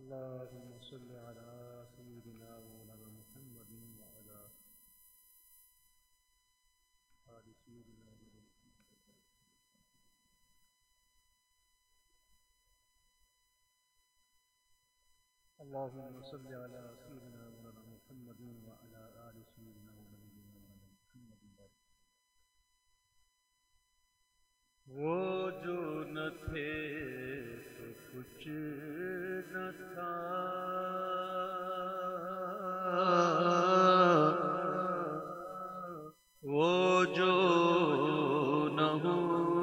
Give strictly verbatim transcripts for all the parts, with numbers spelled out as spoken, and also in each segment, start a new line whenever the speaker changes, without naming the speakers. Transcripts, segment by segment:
अल्लाहुम्मा सल्लि अला सय्यिदिना मौलाना मुहम्मदिन व अला आलि सय्यिदिना अल्लाहुम्मा सल्लि अला सय्यिदिना मौलाना मुहम्मदिन व अला आलि सय्यिदिना मुहम्मदिन। वो जो न थे तो कुछ न था, वो जो न हो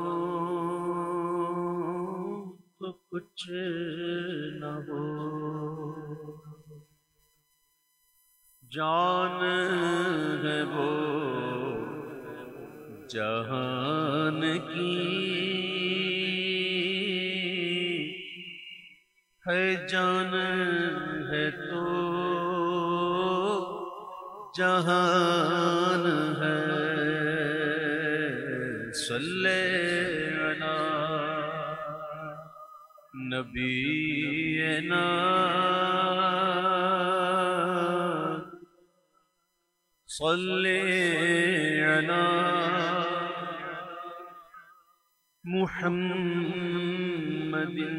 तो कुछ न हो। जान है वो जहान की, है जान है तो जहान है। सल्ले अला नबीना सल्ले अला मुहम्मदिन।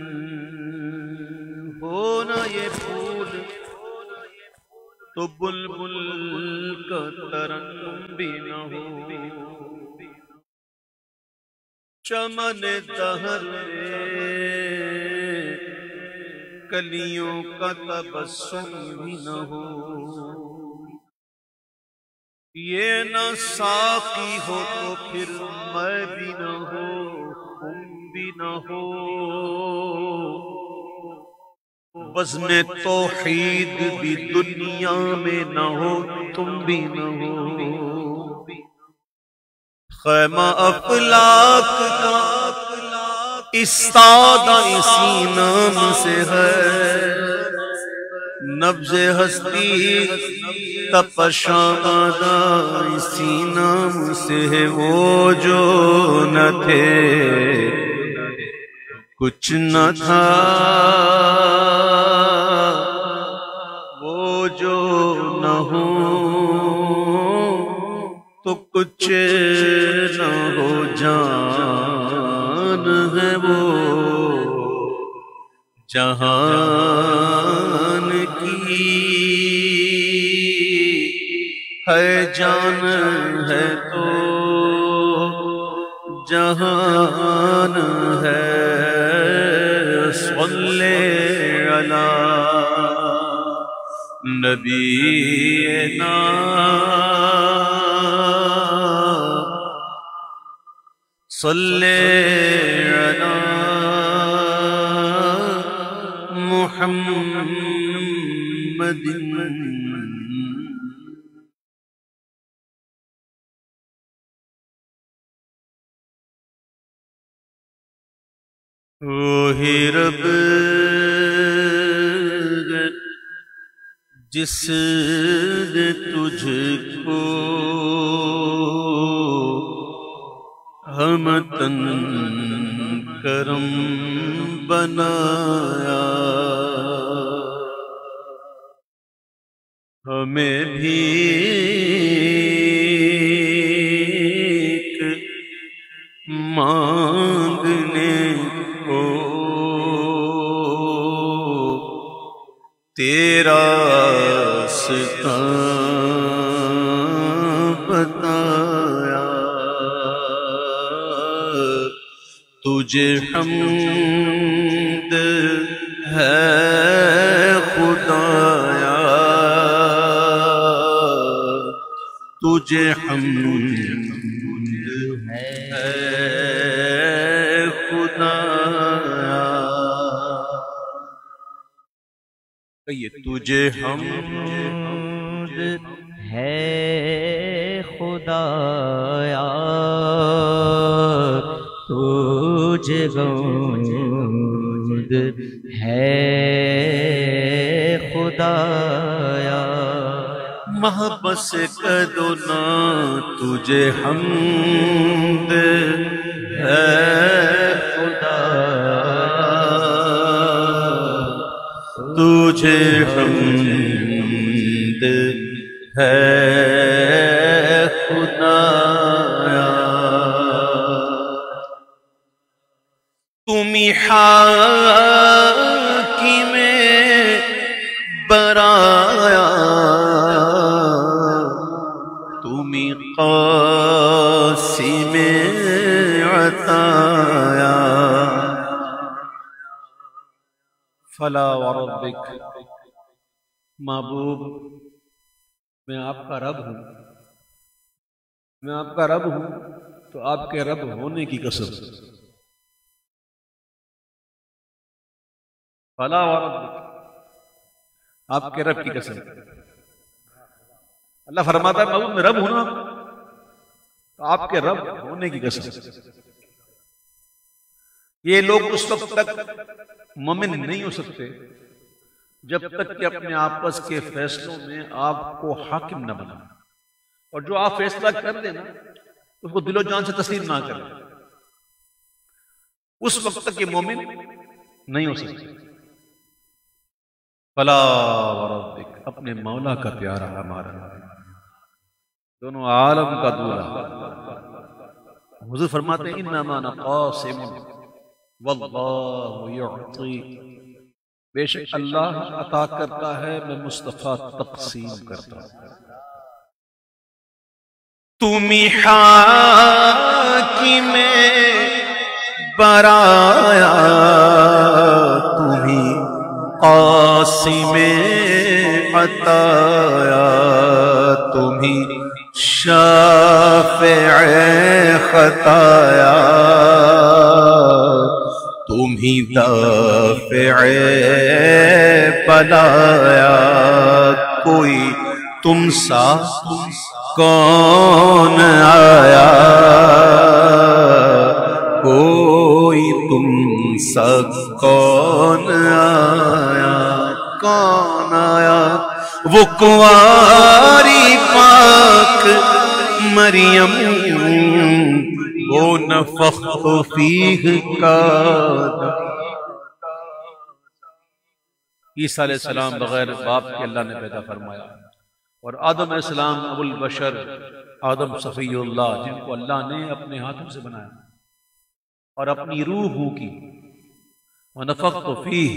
हो ना ये फूल तो बुलबुल का तरन्नुम भी न हो, चमन दहर में कलियों का तबस्सुम भी न हो। ये न साकी हो तो फिर मैं भी न हो, तुम भी न हो। बज़्म तौहीद भी दुनिया में न हो, तुम भी न हो। ख़ैमा अफ़लाक का इस्तादा इसी नाम से है, नब्ज़े हस्ती तपशादा इसी नाम से है। वो जो न थे कुछ न था, वो जो न हो तो कुछ न हो। जान है वो जहान की, है जान है तो जहान है। सल्ले अला नबीना सल्ले अला मुहम्मदिन। ओहे रब जिसने तुझको हमतन करम बनाया, हमें भी मांगने को तेरा रास्ता बताया। तुझे हम्द है खुदाया, तुझे हम्द है खुदाया। कहिए तुझे हम्द
है खुदाया, तुझे गौद है खुदाया।
महबस कदो ना तुझे हम्द है खुदाया, तुझे हम्द है खुदाया, तुमी हाकिमे बराया, तुमी कासिमे अताया। फला व रब्बिक, महबूब मैं आपका रब हूं, मैं आपका रब हूं तो आपके रब होने की कसम। फला व रब्बिक, आपके रब की कसम। अल्लाह फरमाता है महबूब मैं रब हूं ना, तो आपके रब होने की कसम। ये लोग उस वक्त तक मोमिन नहीं हो सकते जब तक कि अपने आपस के फैसलों में आपको हाकिम न बना, और जो आप फैसला कर देना उसको दिलो जान से तस्लीम ना करें, उस वक्त तक ये मोमिन नहीं हो सकते। फला व रब्बिक, अपने मौला का प्यारा हमारा, दोनों आलम का दूल्हा। हुजूर फरमाते हैं इन्नमा अना क़ासिमुन वल्लाहु युअती, बेशक अल्लाह अता करता है, मैं मुस्तफा तक़सीम करता हूं। तुमी हाकिमे बराया, तुम्ही कासिमे अताया, तुम्ही शाफ़िए खताया, तुम्ही दाफ़िए बलाया। कोई तुम सा कौन आया, कोई तुम सा कौन आया, कौन आया। वो कुंवारी पाक मरियम, वो नफ़ख़्तु फ़ीह का। ईसा अलैहिस्सलाम बगैर बाप के अल्लाह ने पैदा फरमाया, और आदम अलैहिस्सलाम अबुल बशर, आदम सफ़ीउल्लाह, जिनको अल्लाह ने अपने हाथों से बनाया और अपनी रूह की। व नफ़ख़्तु फ़ीह,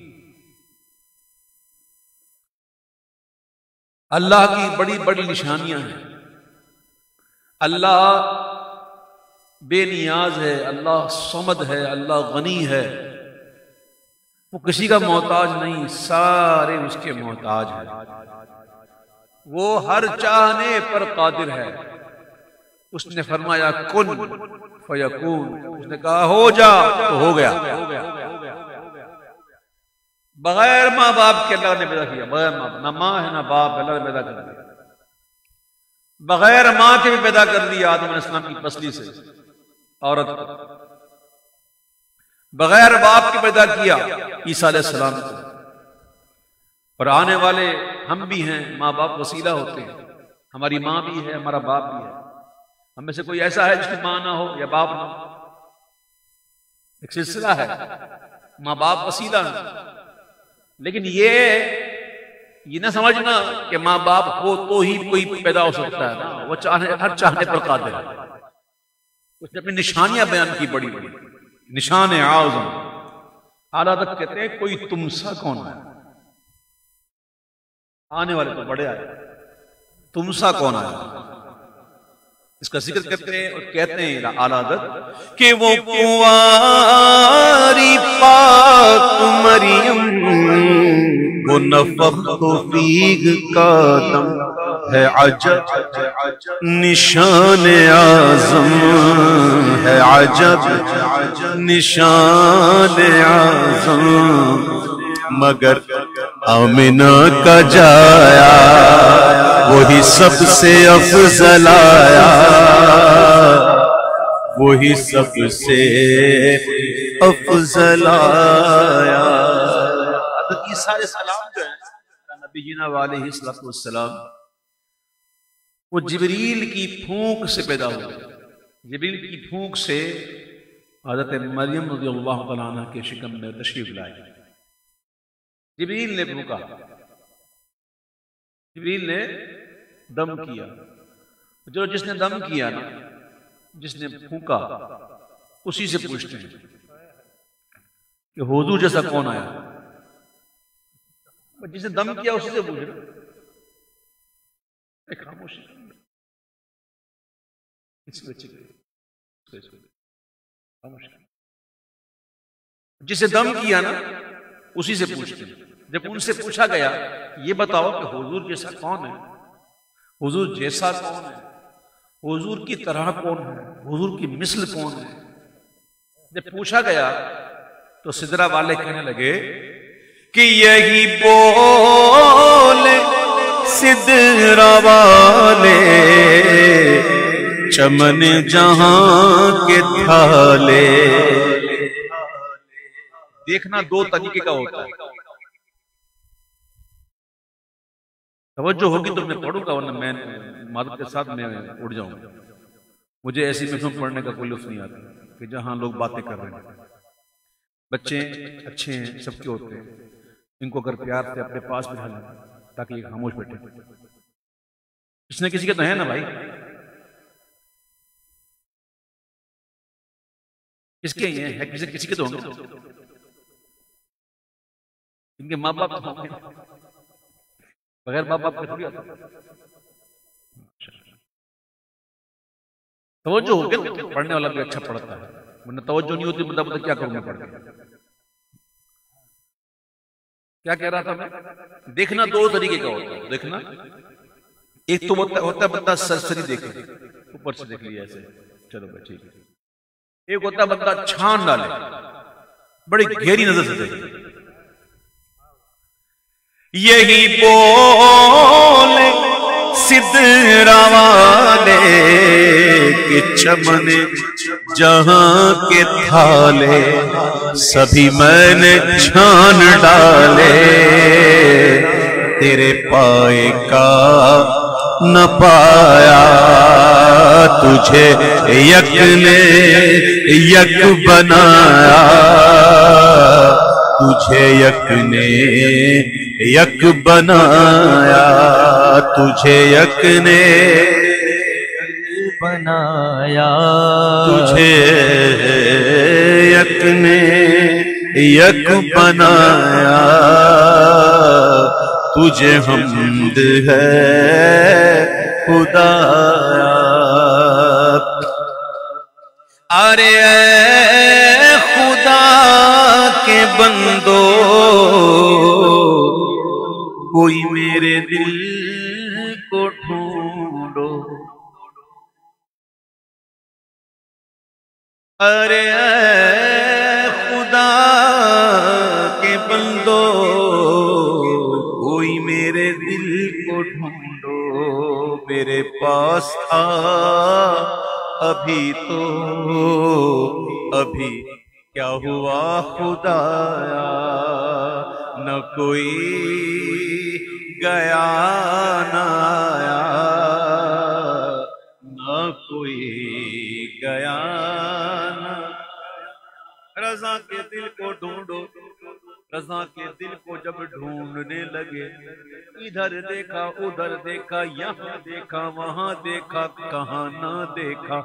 अल्लाह की बड़ी बड़ी निशानियां हैं। अल्लाह बेनियाज है, अल्लाह समद है, अल्लाह गनी है, वो किसी का मोहताज नहीं, सारे उसके मोहताज हैं। वो हर चाहने पर कादिर है। उसने फरमाया कुन फयकून, उसने कहा हो जा तो हो गया। बगैर माँ बाप के अल्लाह ने पैदा किया, बगैर माँ, ना माँ है ना बाप, अल्लाह ने पैदा कर दिया। बगैर माँ के भी पैदा कर दिया आदम अलैहिस्सलाम की पसली से औरत को, बगैर बाप के पैदा किया ईसा अलैहिस्सलाम को। और आने वाले हम भी हैं, माँ बाप वसीला होते हैं, हमारी माँ भी है, हमारा बाप भी है। हम में से कोई ऐसा है जिसकी माँ ना हो या बाप ना हो? एक सिलसिला है, माँ बाप वसीला है। लेकिन ये ये ना समझना कि माँ बाप हो तो ही कोई पैदा हो सकता है ना, वो चाहने हर चाहने पर कादिर है। उसने अपनी निशानियां बयान की, बड़ी बड़ी निशान आज़म। आला तक कहते हैं कोई तुमसा कौन है, आने वाले तो बड़े आए, तुमसा कौन आया, इसका जिक्र करते हैं। और कहते हैं आलादत कि वो कुंवारी पाक मरियम, वो नफ़ख़्तु फ़ीह का दम है अजब, निशान आज़म है अजब, निशान आज़म। मगर आमिना का जाया, वही सबसे अफजल आया, वही सबसे अफजल आया। हज़रत ईसा अलैहिस्सलाम जो है नबीना अलैहिस्सलाम, वो जिब्रील की फूंक से पैदा हुए। जिब्रील की फूंक से हज़रत मरियम रज़ियल्लाहु तआला अन्हा के शिकम में तशरीफ लाए। जिब्रील ने फूंका, जिब्रील ने दम किया। जो जिसने दम किया ना, जिसने फूंका, उसी से पूछते हैं कि हुजूर जैसा कौन आया। जिसने दम किया उसी से पूछ रहे। खामोशी जिसे दम किया ना उसी से पूछते हैं। जब उनसे पूछा गया ये बताओ कि हुजूर जैसा कौन है, हुजूर जैसा कौन है, हुजूर की तरह कौन है, हुजूर की मिस्ल कौन है, जब पूछा गया तो सिदरा वाले कहने लगे कि यही बोले सिदरा वाले चमन जहां के थाले। देखना दो तरीके का होता है। तवज्जो होगी तो मैं पढ़ूंगा, वरना मैं मादक के साथ मैं उड़ जाऊंगा। मुझे ऐसी महफिल पढ़ने का कोई लुत्फ नहीं आता कि जहां लोग बातें कर रहे हैं। बच्चे अच्छे हैं, सबके होते हैं, इनको अगर प्यार से अपने पास बिठा लें ताकि ये खामोश बैठे। किसी न किसी के तो है ना भाई, किसके ये है, किसी किसी के तो होंगे, इनके माँ बाप तो होंगे, बगैर माँ बाप के थोड़ी आता। तवज्जो हो गया तो पढ़ने वाला भी अच्छा पढ़ता है, वरना तवज्जो नहीं होती बता बता क्या करूंगा पढ़ के। क्या कह रहा था मैं? देखना दो तरीके का होता है। देखना एक तो होता होता बंदा सरसरी देखे, ऊपर से देख लिया ऐसे, चलो भाई ठीक है। एक होता बंदा छान डाले, बड़ी गहरी नजर से देखे। यही बोले सिदरा वाले कि चमन जहां के थाले सभी मैंने छान डाले, तेरे पाए का न पाया तुझे यक ने यक बनाया, तुझे यक ने यक बनाया, तुझे यक ने
बनाया,
तुझे यक ने यक बनाया, तुझे हम्द है खुदाया। अरे ऐ खुदा के बंदो कोई मेरे दिल को ढूंढो, अरे ऐ खुदा के बंदो कोई मेरे दिल को ढूंढो। मेरे पास था अभी तो अभी क्या हुआ खुदाया, न कोई गया न आया, न कोई गया न। रज़ा के दिल को ढूंढो, रज़ा के दिल को जब ढूंढने लगे, इधर देखा उधर देखा, यहाँ देखा वहां देखा, कहाँ ना देखा।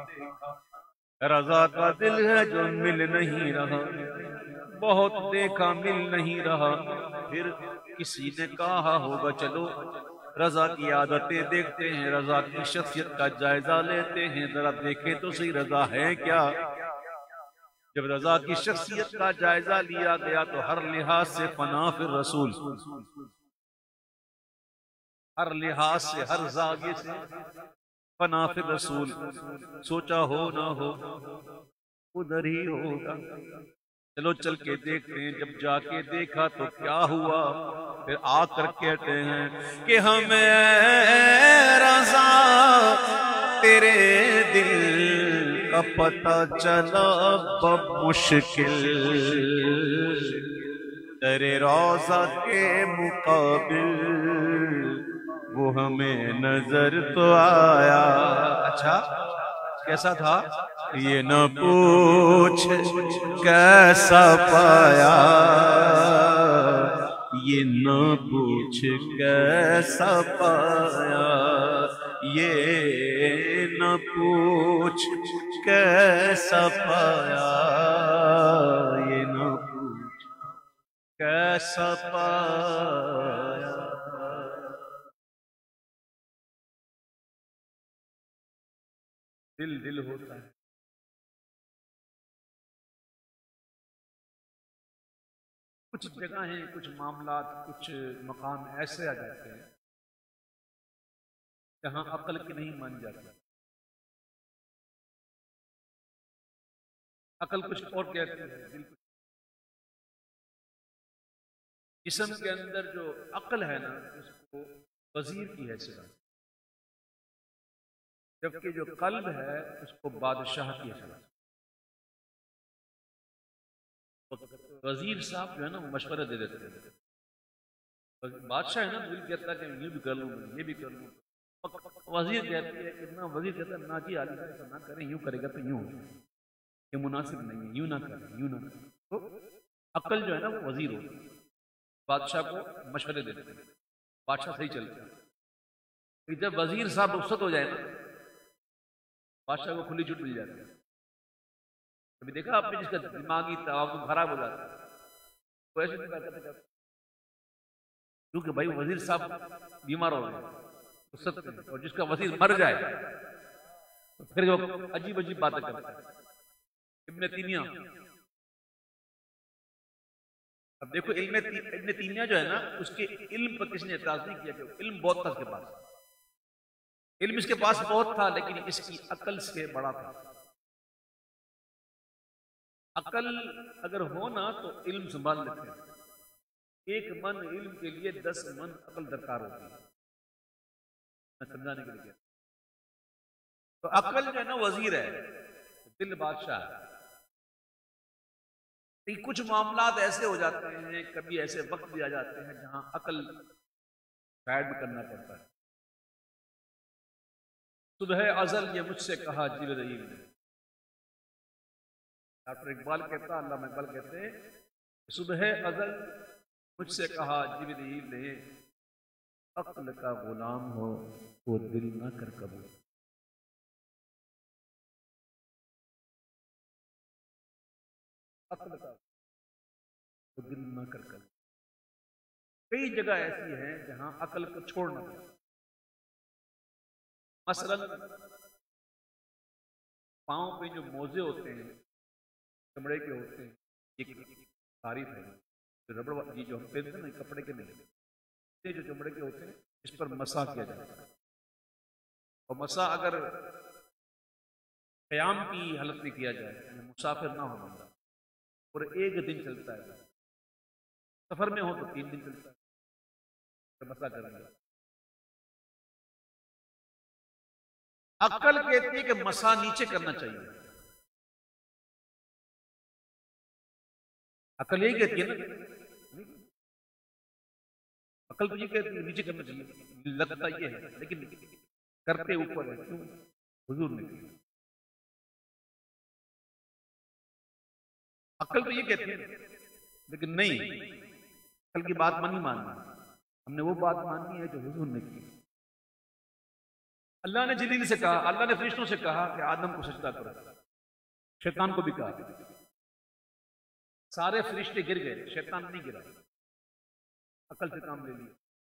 रज़ा का दिल है जो मिल नहीं रहा, बहुत देखा मिल नहीं रहा। फिर किसी ने कहा होगा चलो रज़ा की आदतें देखते हैं, रज़ा की शख्सियत का जायजा लेते हैं, जरा देखे तो सही रज़ा है क्या। जब रज़ा की शख्सियत का जायजा लिया गया तो हर लिहाज से फना फिर रसूल, हर लिहाज से हर जागे से फना फिर रसूल। सोचा हो ना हो उधर ही होगा, चलो चल के देखते हैं। जब जाके देखा तो क्या हुआ, फिर आकर कहते हैं कि हमें रज़ा तेरे दिल का पता चला मुश्किल, तेरे रोज़ा के मुकाबिल वो हमें नजर तो आया। अच्छा कैसा था ये न पूछ कैसा पाया, ये न पूछ कैसा पाया, ये न पूछ कैसा पाया, ये न पूछ कैसा पाया। दिल दिल होता है, कुछ जगहें, कुछ मामलात, कुछ मकाम ऐसे आ जाते हैं जहां अकल की नहीं मान जाती। अकल कुछ और कहती है, दिल कुछ। जिस्म के अंदर जो अकल है ना, उसको वजीर की हैसियत, जबकि जो कल्ब है उसको बादशाह की हैसियत। वजीर साहब जो है ना वो मशवरा दे देते हैं, बादशाह है ना दिल कहता है कि ये भी कर लूँ, ये भी कर लूँ। वजीर कहती है कि ना, वजीर कहता है ना जी आली ऐसा ना करें, यूं करेगा तो यूं, ये मुनासिब नहीं है, यूं ना करें, यूं ना करें। तो अक्ल जो है ना वो वजीर होती है, बादशाह को मशवरे देते हैं, बादशाह सही चलता है। जब वजीर साहब रुखसत हो जाए ना, बादशाह को खुली छूट मिल जाती है। कभी देखा आपने जिसका दिमागी तवाज़ुन खराब हो जाता है, तो ऐसे नहीं बात करते, क्योंकि भाई वजीर साहब बीमार हो गए, और जिसका वजीर मर जाए तो फिर जो अजीब अजीब बातें करता है। इब्ने तीनिया, अब देखो इल्म इब्ने तीनिया जो है ना, उसके इल्म पर किसने एतराज नहीं किया, कि इल्म बहुत था इसके पास, इल्म इसके पास बहुत था, लेकिन इसकी अकल से बड़ा था। अकल अगर हो ना तो इल्म संभाल लेते हैं, एक मन इल्म के लिए दस मन अकल दरकार होती है, मैं समझाने के लिए। तो अकल जो है ना वजीर है, दिल बादशाह है। तो कुछ मामलात ऐसे हो जाते हैं, कभी ऐसे वक्त भी आ जाते हैं जहां अकल गाइड करना पड़ता है। सुबह अजल ये मुझसे कहा जिब्रील ने, डॉक्टर इकबाल कहता, अल्लामा इकबाल कहते हैं, सुबह अजल मुझसे कहा जिब्रील ने, अक्ल का गुलाम हो वो दिल ना कर कबूल। अक्ल का वो दिल ना कर कबूल। कई जगह ऐसी हैं जहां अकल को छोड़ना पड़ता है। मसलन पांव पे जो मोजे होते हैं, चमड़े के होते हैं, एक तारीफ है, जो रबड़ जी जो हम पहनते हैं ना, कपड़े के नहीं, ये जो चमड़े के होते हैं, इस पर मसा किया जाता है। और मसा अगर क़याम की हालत में किया जाए, मुसाफिर ना हो बंदा, और एक दिन चलता है, सफर में हो तो तीन दिन चलता है, तो मसा करेंगे। अक्ल कहती है कि मसा नीचे करना चाहिए, अकल यही कहती है ना, अकल तो ये कहती है नीचे करना चाहिए, लगता ये है, लेकिन करते ऊपर है। क्यों? हुजूर ने किया। अकल तो ये कहती है, लेकिन नहीं, अकल की बात नहीं मानना, हमने वो बात माननी है जो हुजूर ने की। अल्लाह ने जिब्रील से कहा, अल्लाह ने फरिश्तों से कहा कि आदम को सजदा करो, शैतान को भी कहा, सारे फरिश्ते गिर गए, शैतान नहीं गिरा, अकल से काम ले लिया।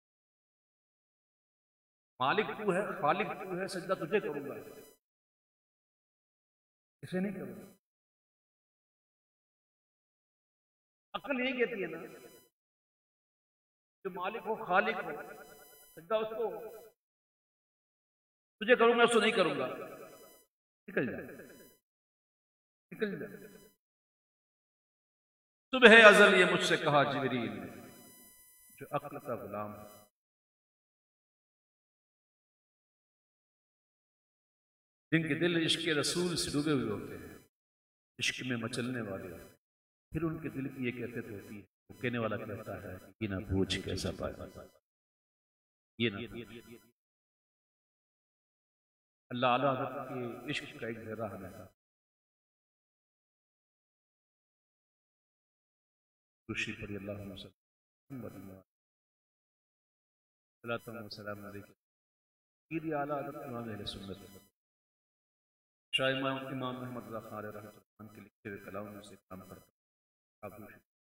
मालिक तू है, खालिक तू है, सजदा तुझे करूंगा, इसे नहीं करूंगा। अकल यही कहती है ना, जो मालिक हो, खालिक हो, सजदा उसको, तुझे करूंगा उसको नहीं करूंगा, निकल जा, निकल जा। सुबह अजल ये मुझसे कहा जिब्रील ने, जो अक्ल का गुलाम है। जिनके दिल इश्क रसूल से डूबे हुए होते हैं, इश्क में मचलने वाले होते हैं, फिर उनके दिल की ये कैफियत होती है, वो कहने वाला कहता है कि ना पूछ कैसा पाया, ये ना अल्लाह आला हज़रत के इश्क का एक जरा हमें था। खुशी पड़ी अल्लाह सलाम अलैकुम आला इमाम अहले सुन्नत शाह इमाम इमाम मोहम्मद रज़ा ख़ान रहमतुल्लाह के लिखे हुए कलाम में से काम करता आप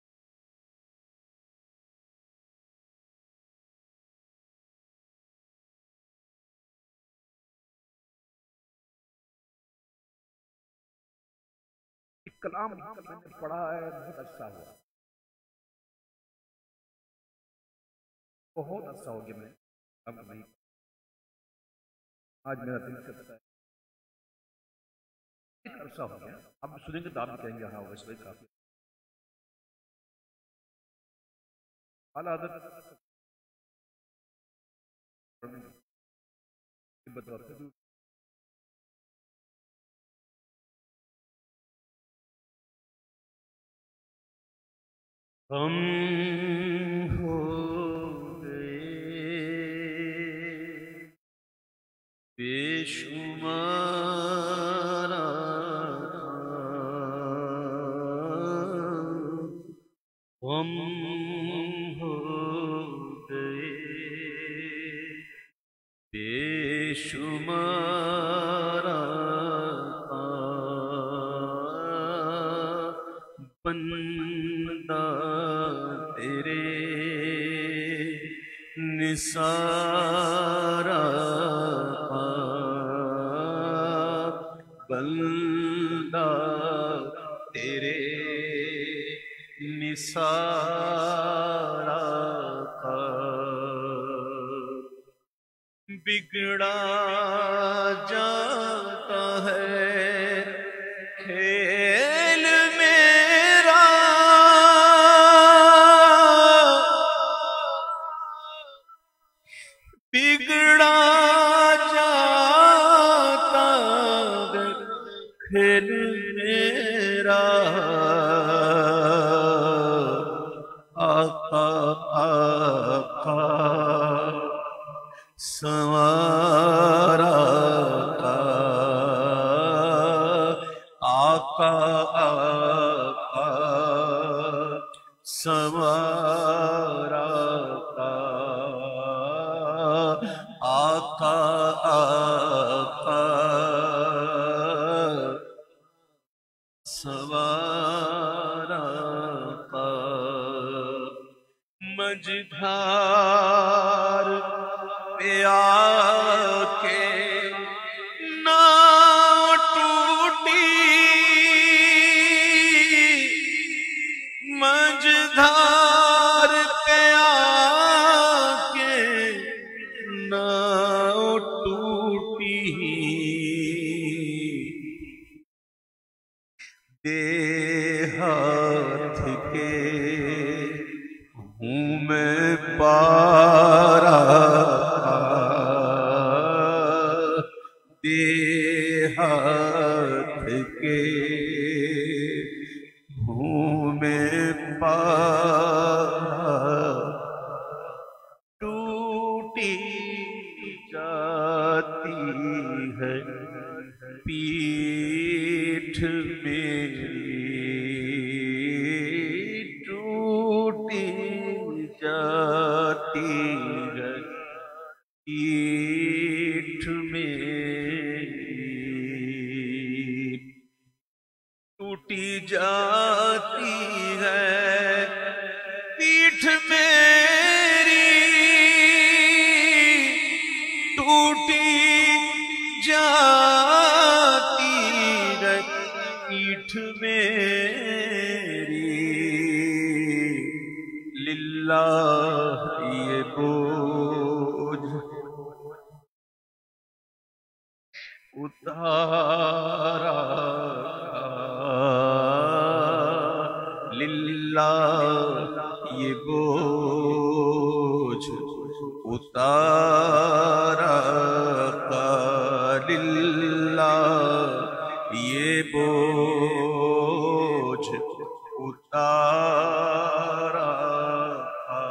कलाम मैंने पढ़ा है, बहुत अच्छा हुआ, बहुत अच्छा हो गया। मैं अब नहीं, आज मेरा दिल करता है, एक अरसा हो गया, अब सुनेंगे तो आप भी कहेंगे हाँ ओवैस भाई काफी आला हज़रत बतौर हम हो गए बेशुमार, हम हो गए बेशुमार, बंदा तेरे निसारा, बंदा तेरे निसारा का, बिगड़ा जाता है खेल मेरा, बिगड़ा जाता है खेल मेरा, आका आका संवारा का, आका आका संवारा का, आका आका संवारा का, मझधार पे आके नाव टूटी, मझधार पे आके नाव टूटी, दे हाथ के हूँ मैं पारा, दे हाथ के हूँ मैं पारा, टूटी जाती है पीठ मेरी, टूटी जाती है पीठ मेरी, टूटी जाती है पीठ मेरी, टूटी जाती है पीठ मेरी, लिल्लाह ये बोझ उतारा, लिल्लाह ये बोझ उतारा का, लिल्लाह ये बोझ उतारा का,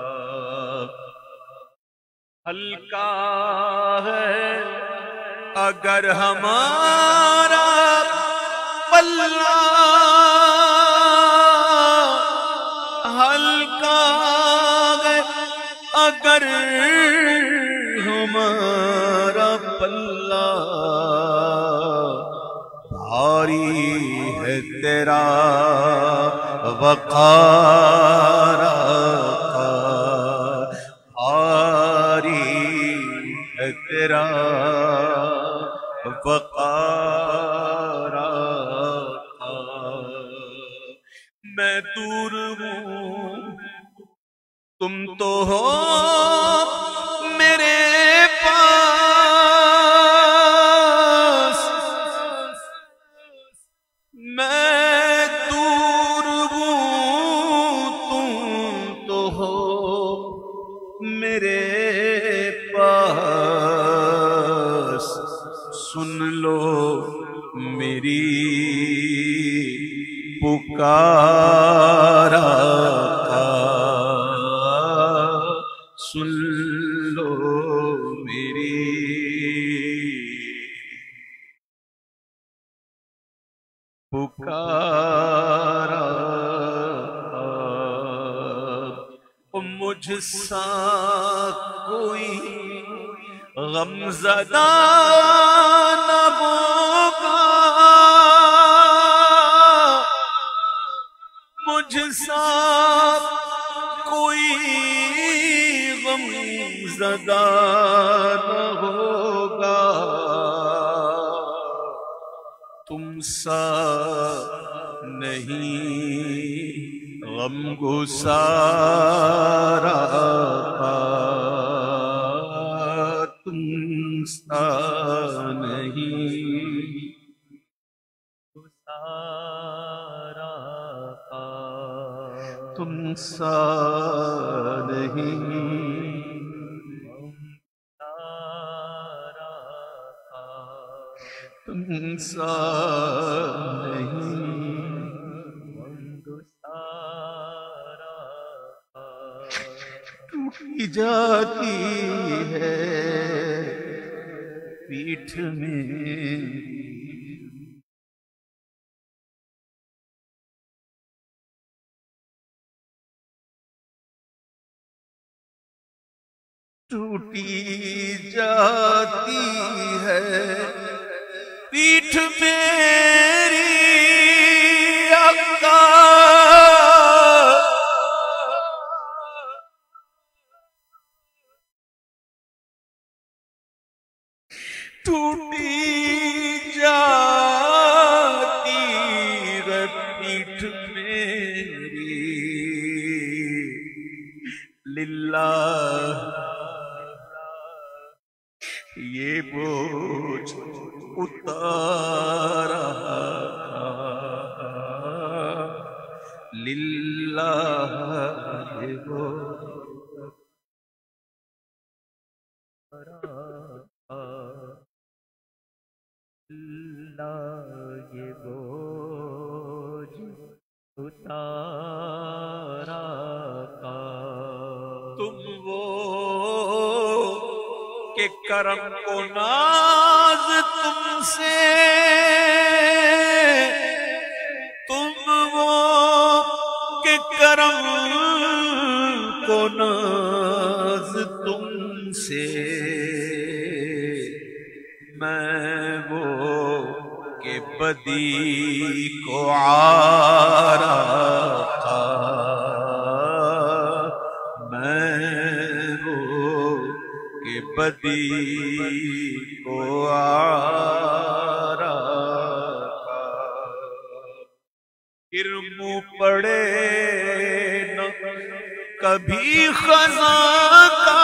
हल्का है अगर हमारा पल्ला, हल्का है अगर हमारा पल्ला भारी है तेरा वक़ारा भारी है तेरा वक़ारा। मैं दूर हूँ तुम तो हो मेरे पास, मैं दूर हूँ तुम तो हो मेरे पास। सुन लो मेरी पुकारा, सुन लो मेरी पुकारा। मुझसा कोई गमज़दा न होगा, मुझसा कोई गमज़दा न होगा। तुम सा नहीं गमगुसारा, तुम सा नहीं गुसारा, तुम सा नहीं तुम सा नहीं टूटी जाती है पीठ में, टूटी जाती है पीठ मेरी अक्का, टूटी जाती है पीठ मेरी। लिल्लाह ये बोझ उतारा, लिल्लाह ये बोझ लिल्लाह ये बोझ उतारा। तुम वो के करम को नाज तुमसे, तुम वो के करम को नाज तुमसे, मैं वो के बदी को आरा, बदी को आरा। फिर मुँह पड़े न कभी खज़ां का,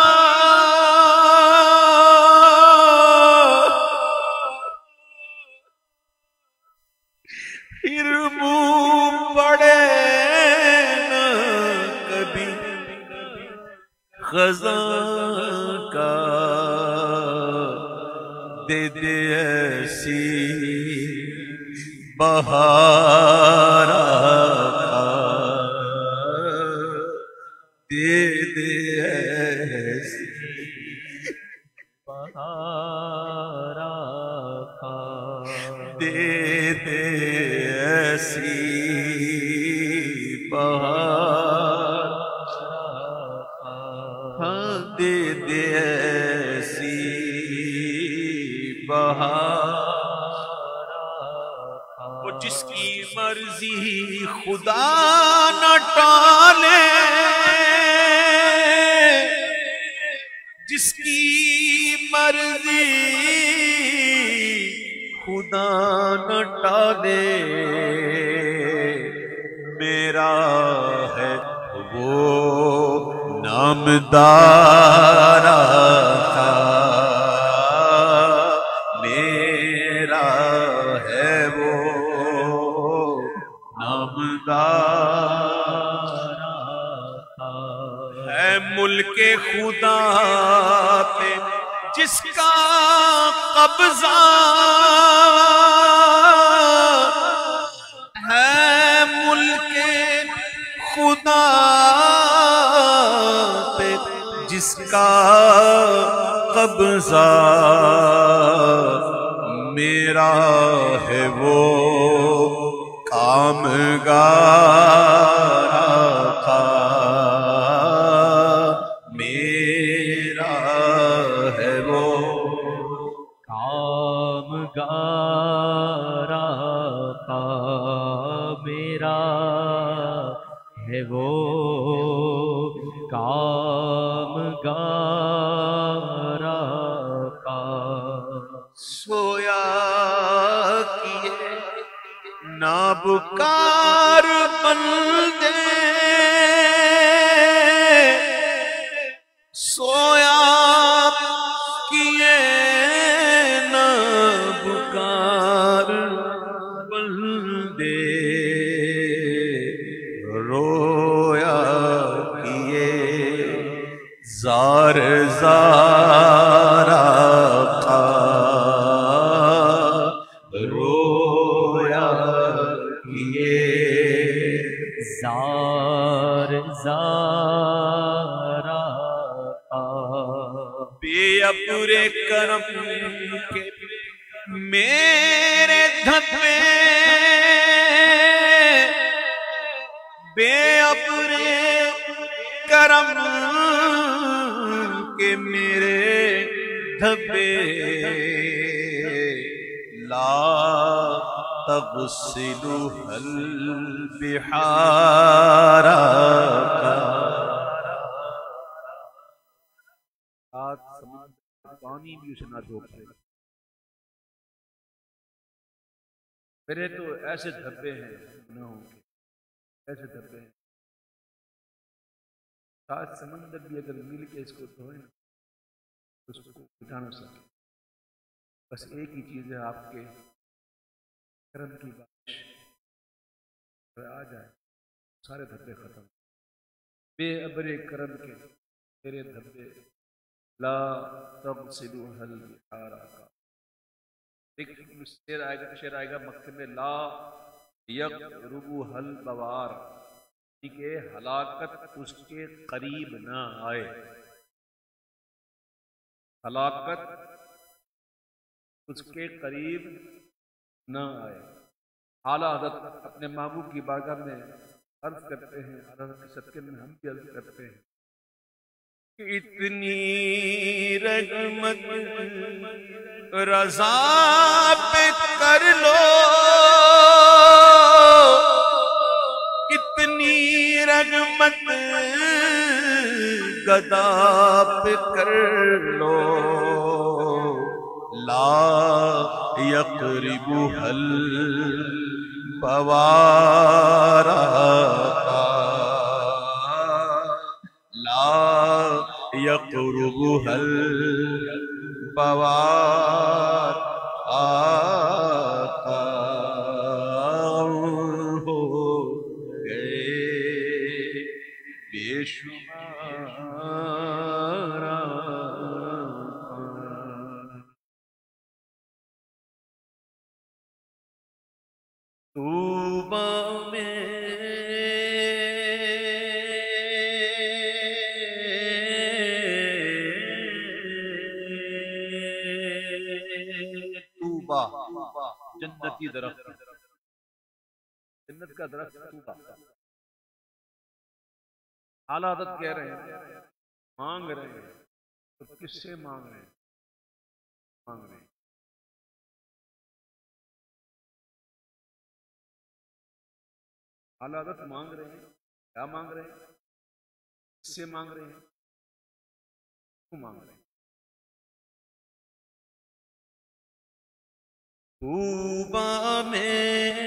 फिर मुँह पड़े न कभी खज़ां का। दे दे ऐसी बहारा, दे दे ऐसी बहारा, दे दे ऐसी बहारा। दे दे ऐसी बहार, वो जिसकी मर्जी खुदा न टाले, जिसकी मर्जी खुदा न टाले, मेरा है वो नामदारा था, मेरा है वो नामदारा था। है मुल्के खुदा पे जिसका कब्जा, है मुल्के खुदा पे जिसका कब्जा, मेरा है वो कामगार था, मेरा है वो
कामगार था, मेरा है वो कामगार का।
सोया किए ना पुकार बंदे, सोया किए ना पुकार बंदे, रोया किए जार ज़ारा का, रोया किए
जार ज़ारा का।
बेअबरे करम के मेरे धब्बे, बेअबरे करम के मेरे धब्बे, ला तग़सिलु हल बिहारा का। आज समुद्र पानी भी उसे ना धो पाए। मेरे तो ऐसे धब्बे हैं गुनाहों के, ऐसे धब्बे हैं, सात समंदर भी अगर मिल के इसको धोए ना तो उसको मिटा ना सके। बस एक ही चीज है, आपके करम की बारिश आ जाए, सारे धब्बे खत्म। बेअबरे करम के तेरे धब्बे, ला तग़सिलु हल बिहारा का। एक शेर आएगा, शेर आएगा मक्के में, ला यक़रुबु हल बवार, कि हलाकत उसके करीब ना आए, हलाकत उसके करीब ना आए। आला हज़रत अपने महबूब की बारगाह में अर्ज करते हैं, अर्ज के सदके में हम भी अर्ज करते हैं कि इतनी रहमत रज़ा पे कर लो, इतनी रहमत गदा पे कर लो, ला यक़रिबु हल बवारा का, ला यक़रिबु हल बवार का। हो गए बेशुमार तूबा में, तूबा जन्नती दरख्त, जन्नत का दरख्त तूबा। आला हज़रत कह रहे हैं मांग रहे हैं तो किससे मांग रहे हैं? मांग रहे हैं आला हज़रत मांग रहे हैं। क्या मांग रहे हैं? किससे मांग रहे हैं? क्यों मांग रहे हैं?
तूबा में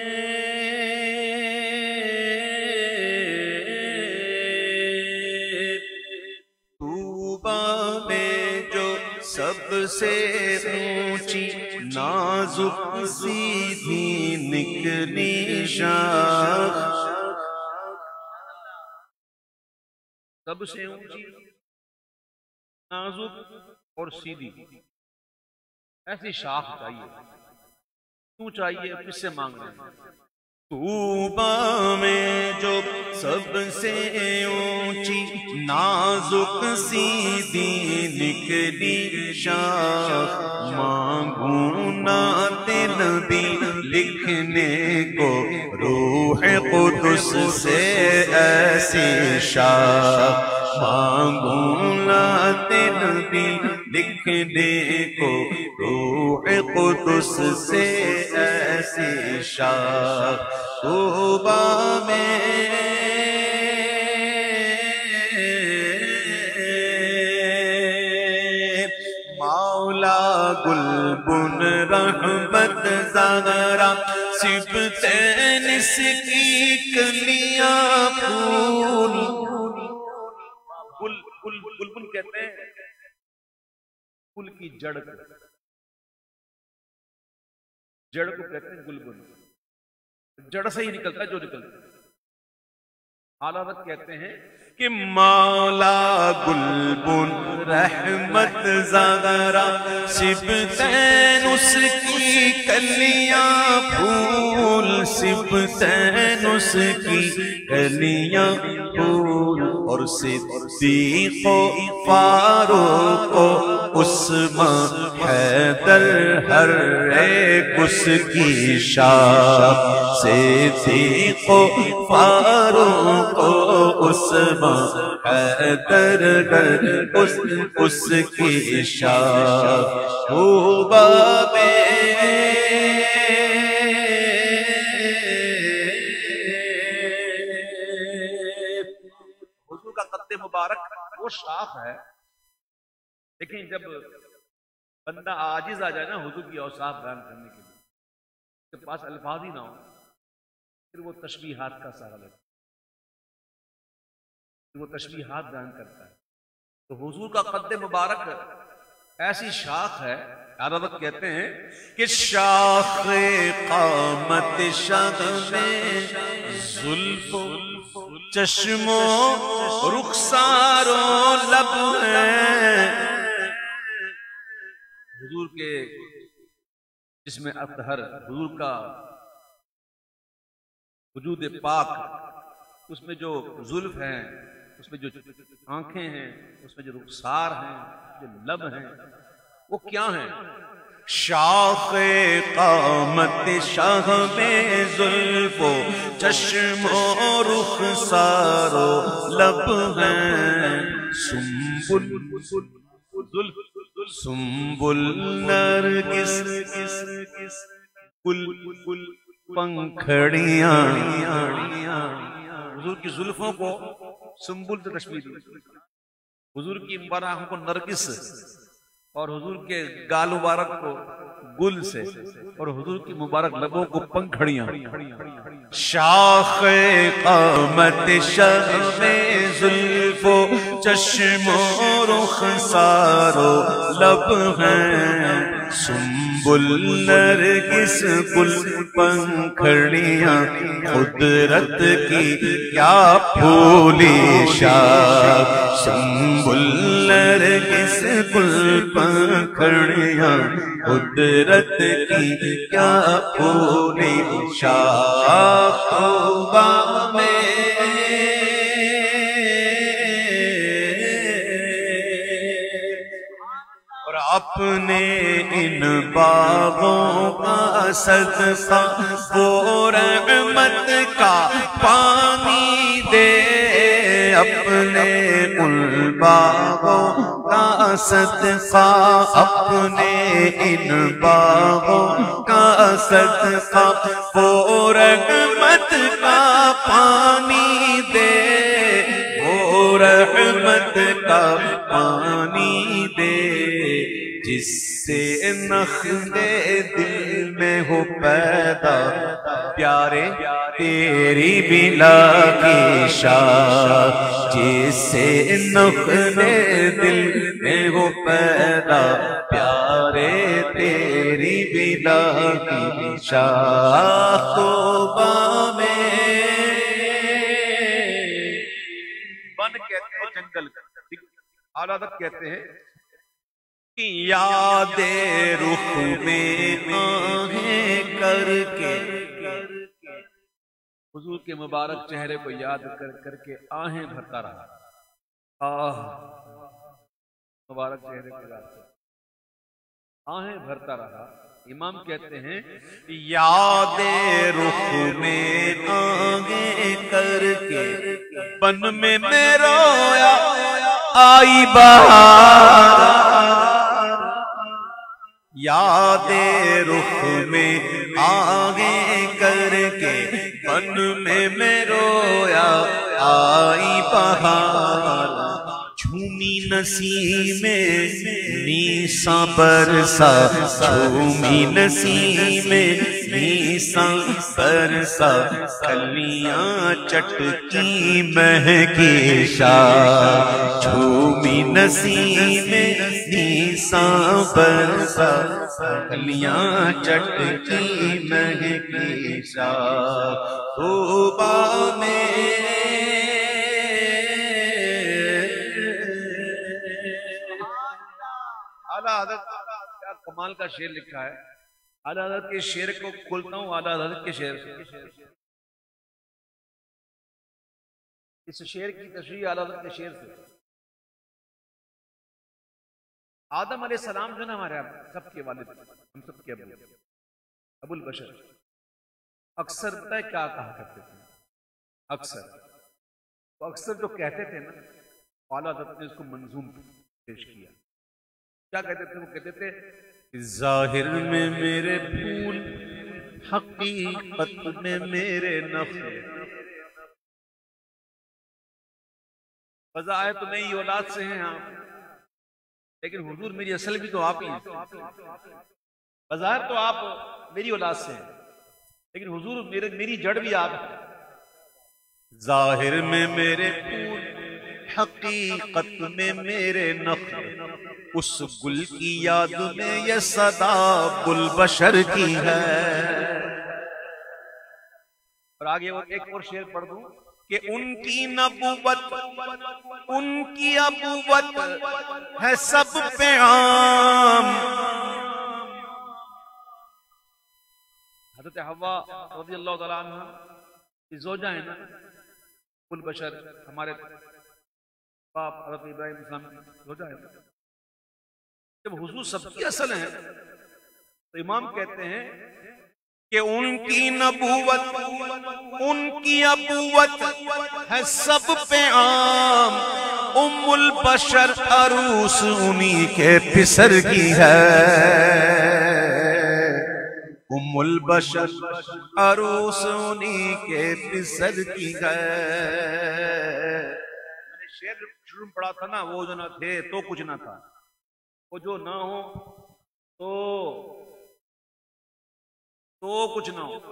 तूबा में जो सबसे ऊंची नाजुक सीधी निकली शाख,
सबसे ऊंची नाजुक और सीधी ऐसी शाख चाहिए। क्यों चाहिए? किससे मांग रहे हैं?
तूबा में जो सबसे ऊंची नाजुक सीधी निकली शाख, मांगू नात नबी लिखने को रूह कुदस से ऐसी शाख, मांगू नात नबी लिखने को रूह कुदस से ऐसी शाख। तूबा में मौला गुलबुन रहमत ज़हरा सिबतैन इसकी कलियां फूल।
गुल गुल गुलबुन कहते हैं फूल की जड़ को, जड़ को कहते हैं गुलबुन। जड़ से ही निकलता है जो निकलता है। आला हज़रत कहते हैं
कि मौला गुलबुन रहमत ज़हरा सिबतैन उसकी कलियां फूल, सिबतैन उसकी कलियां फूल, और सिद्दीक़ो फारूक़ो उस्मान हैदर हर एक उसकी शाख, सिद्दीक़ो फारूक़ो उस्मान हैदर हर उस उसकी शाख। तूबा
मुबारक वो शाख है, लेकिन जब बंदा आजिज आ जाए ना हुजूर की औसाफ बयान करने के लिए, उसके पास अल्फाज ही ना हो, फिर वो तशबीहात का सहारा लेता है, फिर वो तशबीहात बयान करता है। तो हुजूर का कद्दे मुबारक ऐसी शाख है, अरबत कहते हैं
कि शाख़े क़ामत शाह में ज़ुल्फ़ो चश्मो रुखसारो लब है।
हुजूर के जिसमें अतहर, हुजूर का वजूद पाक, उसमें जो जुल्फ हैं, उसमें जो आंखें हैं, उसमें जो रुखसार हैं, जो लब हैं, वो क्या हैं?
शाख़े क़ामत शाह में ज़ुल्फ़ो चश्मो रुखसारो लब हैं। सुम्बुल सुम्बुल नरगिस गुल गुल पंखड़ियां।
हुजूर की जुल्फों को सुम्बुल से तशबीह दी, हुजूर की मुबारक आंखों को नरगिस, और हुजूर के गाल मुबारक को गुल से, और हुजूर की मुबारक लबों को पंखड़ियां।
शाख़े क़ामत शाह में ज़ुल्फ़ो चश्मो रुखसारो लब हैं। सुम्बुल नरगिस गुल पंखड़ियां, कुदरत की क्या फूली शाख। सुम्बुल नरगिस गुल पंखड़ियां, कुदरत की क्या फूली शाख। तौबा में और अपने इन बागों का सदका वो रहमत का पानी दे, अपने उन बागों का सदका, अपने इन बागों का सदका, वो रहमत का पानी दे, वो रहमत का पानी दे, जिससे नख्ले दिल में हो पैदा, प्यारे तेरी बिला की शाख, जिससे नख्ले दिल में हो पैदा, प्यारे तेरी बिला की शाख। तौबा में
बन कहते हैं जंगल, आला अदब कहते हैं
यादे रुख में आहें करके,
हुजूर के मुबारक चेहरे को याद कर करके आहें भरता रहा। आह, मुबारक चेहरे को याद कर आहें भरता रहा। इमाम कहते हैं
यादे रुख में आहें करके, बन में मैं रोया आई बहार, यादे रुख में आगे करके, बन में मैं रोया आई बहार, झूमी नसीमें नीसा बरसा, झूमी नसीमें नीसा बरसा, कलियां चटकी महकी शाख, झूमी नसीमें नीसा बरसा, कलियां चटकी महकी शाख। तौबा में
आला हज़रत क्या कमाल का शेर लिखा है। आला हज़रत के शेर को खोलता हूं, आला हज़रत के शेर से। इस शेर की तशरीह आला हज़रत के शेर से। आदम अलैहिस्सलाम जो ना हमारे सबके वालिद, हम सबके अबू, अबुल बशर, अक्सर पता है क्या कहा करते थे? अक्सर तो अक्सर जो कहते थे ना, आला हज़रत ने इसको मंजूम पेश किया। क्या कहते थे? वो कहते थे
ज़ाहिर में मेरे फूल, हकीकत में मेरे नफ़े,
वज़ाहिर तो मेरी औलाद से हैं आप, लेकिन हुजूर मेरी असल भी तो आप ही हैं। वज़ाहिर तो आप मेरी औलाद से हैं, लेकिन हुजूर मेरे मेरी जड़ भी आप हैं।
ज़ाहिर में मेरे फूल, हकीकत में मेरे नख़े, उस गुल की याद में ये सदा बुल बशर की है।
और आगे वो एक और शेर पढ़ दूं
कि उनकी नबूवत, उनकी अबूवत है सब पे आम,
हज़रत हव्वा रज़ियल्लाहु तआला अन्हा की ज़ौजा है ना, बुल बशर, हमारे बाप हज़रत इब्राहिम इस्लाम की ज़ौजा है। जब हुजूर सबकी असल है तो इमाम कहते हैं
कि उनकी नबूवत, उनकी अबूवत है सब पे आम, उम्मुल बशर अरूस उन्हीं के पिसर की है, उम्मुल बशर अरूस उन्हीं के पिसर की है।
मैंने शेर शुरू में पढ़ा था ना, वो जो ना थे तो कुछ ना था, वो जो ना हो तो तो कुछ ना हो।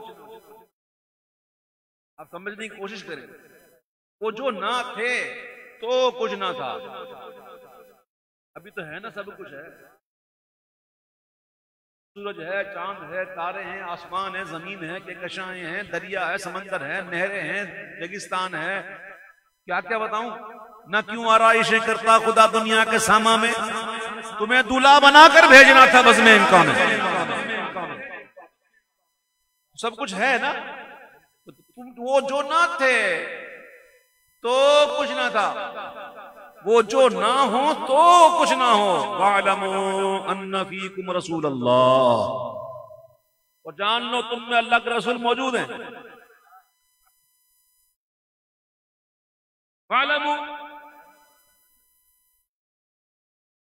आप समझने की कोशिश करें, वो जो ना थे तो कुछ ना था, अभी तो है ना, सब कुछ है। सूरज है, चांद है, तारे हैं, आसमान है, जमीन है, कहकशाएं हैं, दरिया है, समंदर है, नहरें हैं, रेगिस्तान है, क्या क्या बताऊं ना। क्यों आराइशें करता खुदा दुनिया के सामा में, तुम्हें दूल्हा बनाकर भेजना था बस में इनका में। सब कुछ है ना, तुम वो जो ना थे तो कुछ ना था, वो जो ना हो तो कुछ ना हो। वालमू अन्ना फीकुम रसूल अल्लाह, और जान लो तुम में अल्लाह के रसूल मौजूद हैं। वालमू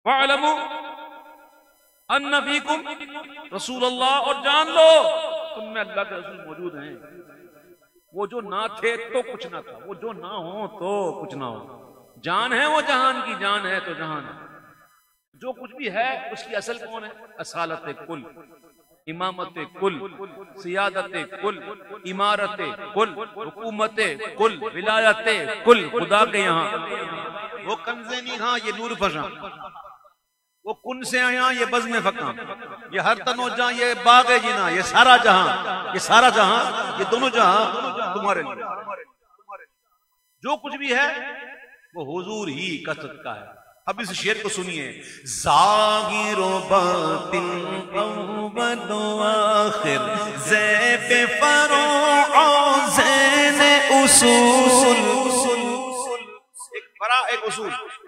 वअलमू अन्ना फीकुम रसूलुल्लाह, और जान लो तुम में अल्लाह के रसूल मौजूद हैं। वो जो ना थे तो कुछ ना था, वो जो ना हो तो कुछ ना हो। जान है वो जहान की, जान है तो जहान है। जो कुछ भी है उसकी असल कौन है? असालत कुल, इमामत कुल, सियादत कुल, इमारत कुल, हुकूमत कुल, विलायत कुल खुदा के यहाँ।
वो कंज़े नहीं हाँ ये नूर फजा, वो कुन से आया ये बज़ में फका, ये हर तनो जहां, ये बाग है जिना, ये सारा जहां, ये सारा जहां, ये दोनों जहां तुम्हारे लिए। जो कुछ भी है वो हुजूर ही कसरत का है। अब इस शेर को सुनिए। ज़ाहिर बातिन अव्वल आखिर ज़ैब फरोअ ज़ैन उसूल, एक फरा एक उसूल।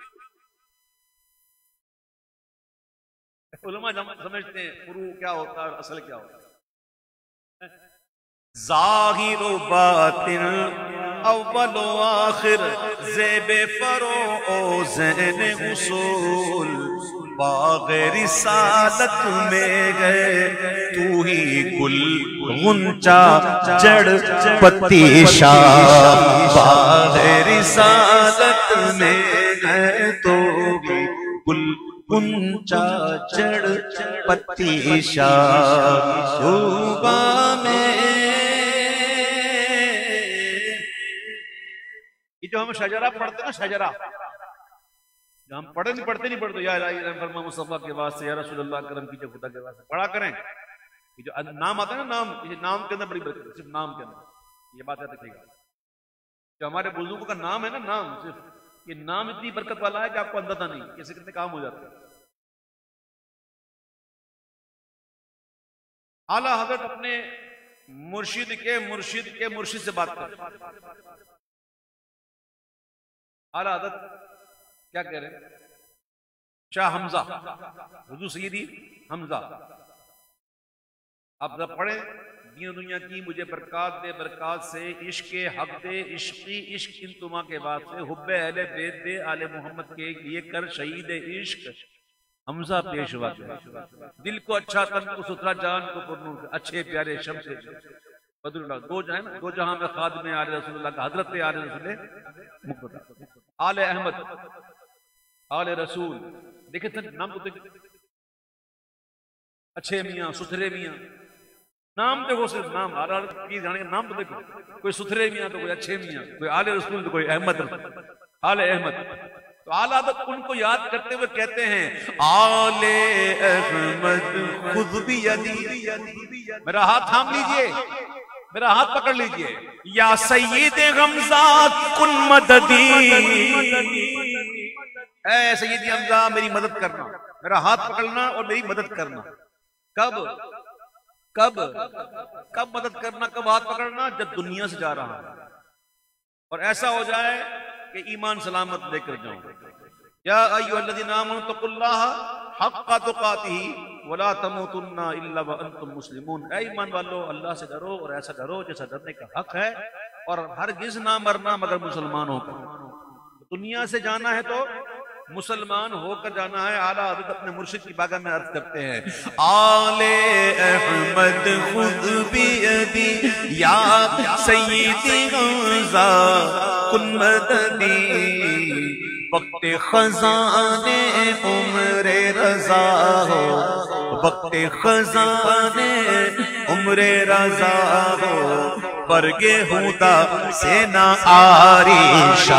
उलमा समझते हैं फुरू क्या होता है और असल क्या होता है। ज़ाहिर बातिन अव्वल आखिर ज़ैब फरोअ ज़ैन उसूल, बाग़ रिसालत में गए तू ही गुल गुंचा जड़ पत्ती शाह, बाग़ रिसालत में गए तो भी गुल गुंचा जड़ पत्ती शाह में। ये जो हम शजरा पढ़ते हैं ना, शजरा जो हम पढ़े नहीं पढ़ते नहीं पढ़ते, या फरमा मुस्तफा के वास्ते, या रसूलुल्लाह करम कीजिए खुदा के वास्ते, पढ़ा करें। ये जो नाम आता है ना, नाम, ये नाम के अंदर बड़ी बरकत है, सिर्फ नाम के अंदर। ये बात याद रखिएगा, जो हमारे बुजुर्गों का नाम है ना, नाम सिर्फ, ये नाम इतनी बरकत वाला है कि आपको अंदाजा नहीं कैसे कितने काम हो जाते हैं। आला हजरत अपने मुर्शिद के मुर्शिद के मुर्शिद से बात कर। आला हजरत क्या कह रहे हैं? शाह हमजा, हुजूर सैयदी हमजा, आप जब पढ़े, दीन दुनिया की मुझे बरकत दे, बरकत से इश्क हक दे, इश्की इश्क इन तुमा के बाद से हुब्बे अहले बैत दे, आले मोहम्मद के लिए कर शहीद इश्क हमजा पेशवा। दिल को अच्छा, तन को सुथरा, जान को पुरनूर, अच्छे प्यारे शम्स बदरुल्लाह, दो जहां ना, दो जहां में खादिम आले रसूलुल्लाह का हजरत आले रसूल मुक़द्दस, आले अहमद, आले रसूल। देखे थे नाम तो देखे, अच्छे मियाँ, सुथरे मियाँ, नाम देखो, सिर्फ नाम, की जाने का नाम तो देखो, कोई सुथरे मियाँ तो कोई अच्छे मियाँ, कोई आले रसूल तो कोई अहमद, आले अहमद। तो आला हज़रत उनको याद करते हुए कहते हैं, आले अहमद खुद भी यदी, मेरा हाथ थाम लीजिए, मेरा हाथ पकड़ लीजिए, या सय्यद हमजा कुन मददी, ऐ सय्यदी हमजा मेरी मदद करना, मेरा हाथ पकड़ना और मेरी मदद करना। कब कब कब मदद करना, कब हाथ पकड़ना? जब दुनिया से जा रहा है और ऐसा हो जाए कि ईमान सलामत लेकर जाऊं। या अय्युहल्लज़ीना आमनू तक़ुल्लाह हक़्क़ तुक़ातिही वला तमूतुन्ना इल्ला व अंतुम मुस्लिमून। ऐ ईमान वालों, अल्लाह से डरो और ऐसा डरो जैसा डरने का हक है, और हरगिज़ ना मरना मगर मुसलमान होकर। दुनिया से जाना है तो मुसलमान होकर जाना है। आला हज़रत अपने मुर्शिद की बागा में अर्ज करते हैं, आले अहमद खुद भी यदी, या सय्यदी हमजा कुन मददी, वक्ते खजाने उम्रे रजा हो, वक्ते खजाने उम्रे रजा हो, बरगे हुदा से ना आरिशा।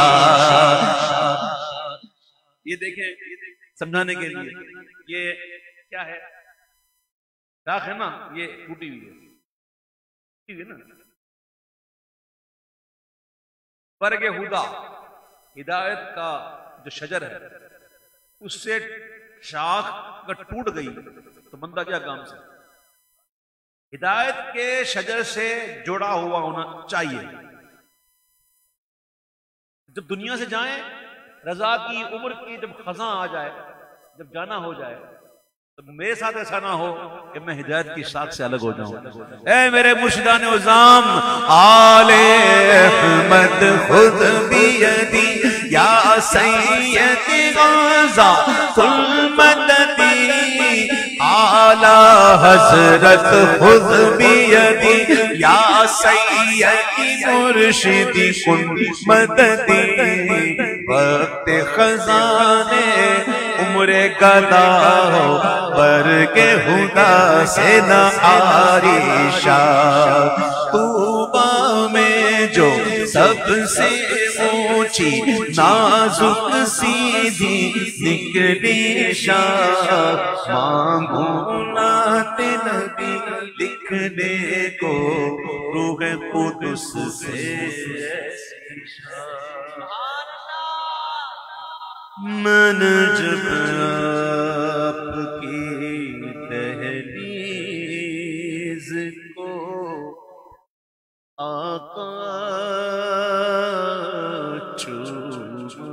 ये देखें समझाने के लिए, ये क्या है, राख है ना, ये टूटी हुई है, ठीक है ना। बरगे हुदा, हिदायत का जो शजर है, उससे शाख अगर टूट गई तो बंदा क्या काम से? हिदायत के शजर से जुड़ा हुआ होना चाहिए। जब दुनिया से जाएं, रजा की उम्र की जब खजा आ जाए, जब जाना हो जाए, तो मेरे साथ ऐसा ना हो कि मैं हिदायत की शाख से अलग हो जाऊं। ऐ मेरे मुर्शिदान उज़ाम, आले अहमद खुद भी यदी, या सैयदी गौज़ा कुल मददी आला हजरत खुद बियदी या सैयदी मुर्शिदी कुल मददी वक्त खजाने उम्र गदा हो बरके हुदा से न आरिशा तूबा में जो सबसे ऊंची नाजुक सीधी निकली शाख मांगू नात नबी लिखने को रूह कुदस से मन जब आपकी दहलीज को आका चूमा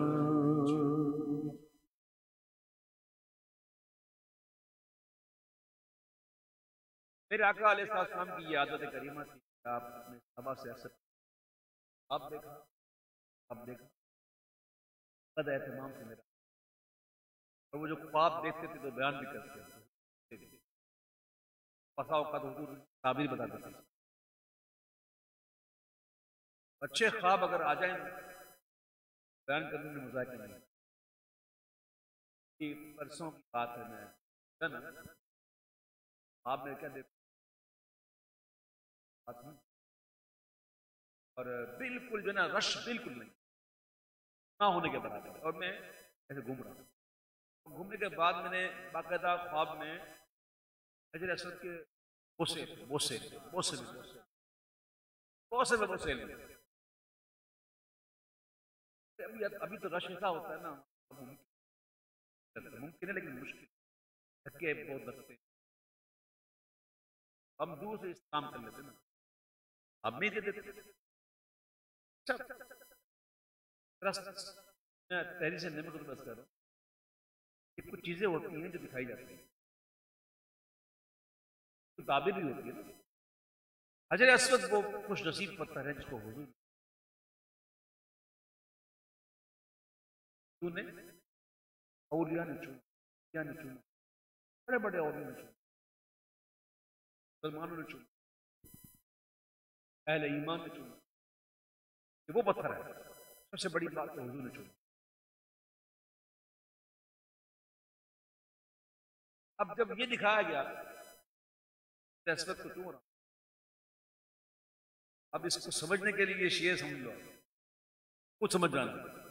मेरे आका अलैहिस्सलाम की ये आदत करीमा थी। आप अपने सभा से असर आप देखा आप देखा कद एहतमाम से मेरा और वो जो ख्वाब देखते थे तो बयान भी करते थे पसाओ का तो हुजूर ताबीर बता देते थे। अच्छे ख्वाब अगर आ जाए बयान करने में मुज़ाहिर नहीं कि परसों की बात है मैं है ना आप ने क्या देखा और बिल्कुल जो ना रश बिल्कुल नहीं ना होने के बराबर और मैं ऐसे घूम रहा हूँ। घूमने के बाद मैंने बाकायदा ख्वाब में हजर असद के बोसे बोसे बोसे में बोसे बोसे में बोसे में अभी अभी तो रश ऐसा होता है ना मुमकिन है लेकिन मुश्किल धक्के बहुत लगते हैं। हम दूर से इस्तेमाल कर लेते ना अब नहीं दे देते मैं पहली से नेमत बस कर रहा हूँ कि कुछ चीजें होती हैं जो दिखाई जाती हैं तो ताबीर भी होती है ना। हजर असवद वो खुश नसीब पत्थर है जिसको हुजूर तूने औलिया ने चुना ने चुना बड़े बड़े औलिया ने चुना मुसलमानों ने चुना अहले ईमान ने चुना वो पत्थर है सबसे बड़ी बात है हुजूर ने चुना। अब जब ये दिखाया गया असवद को क्यों रहा अब इसको समझने के लिए शेर समझ लो कुछ समझ जाना।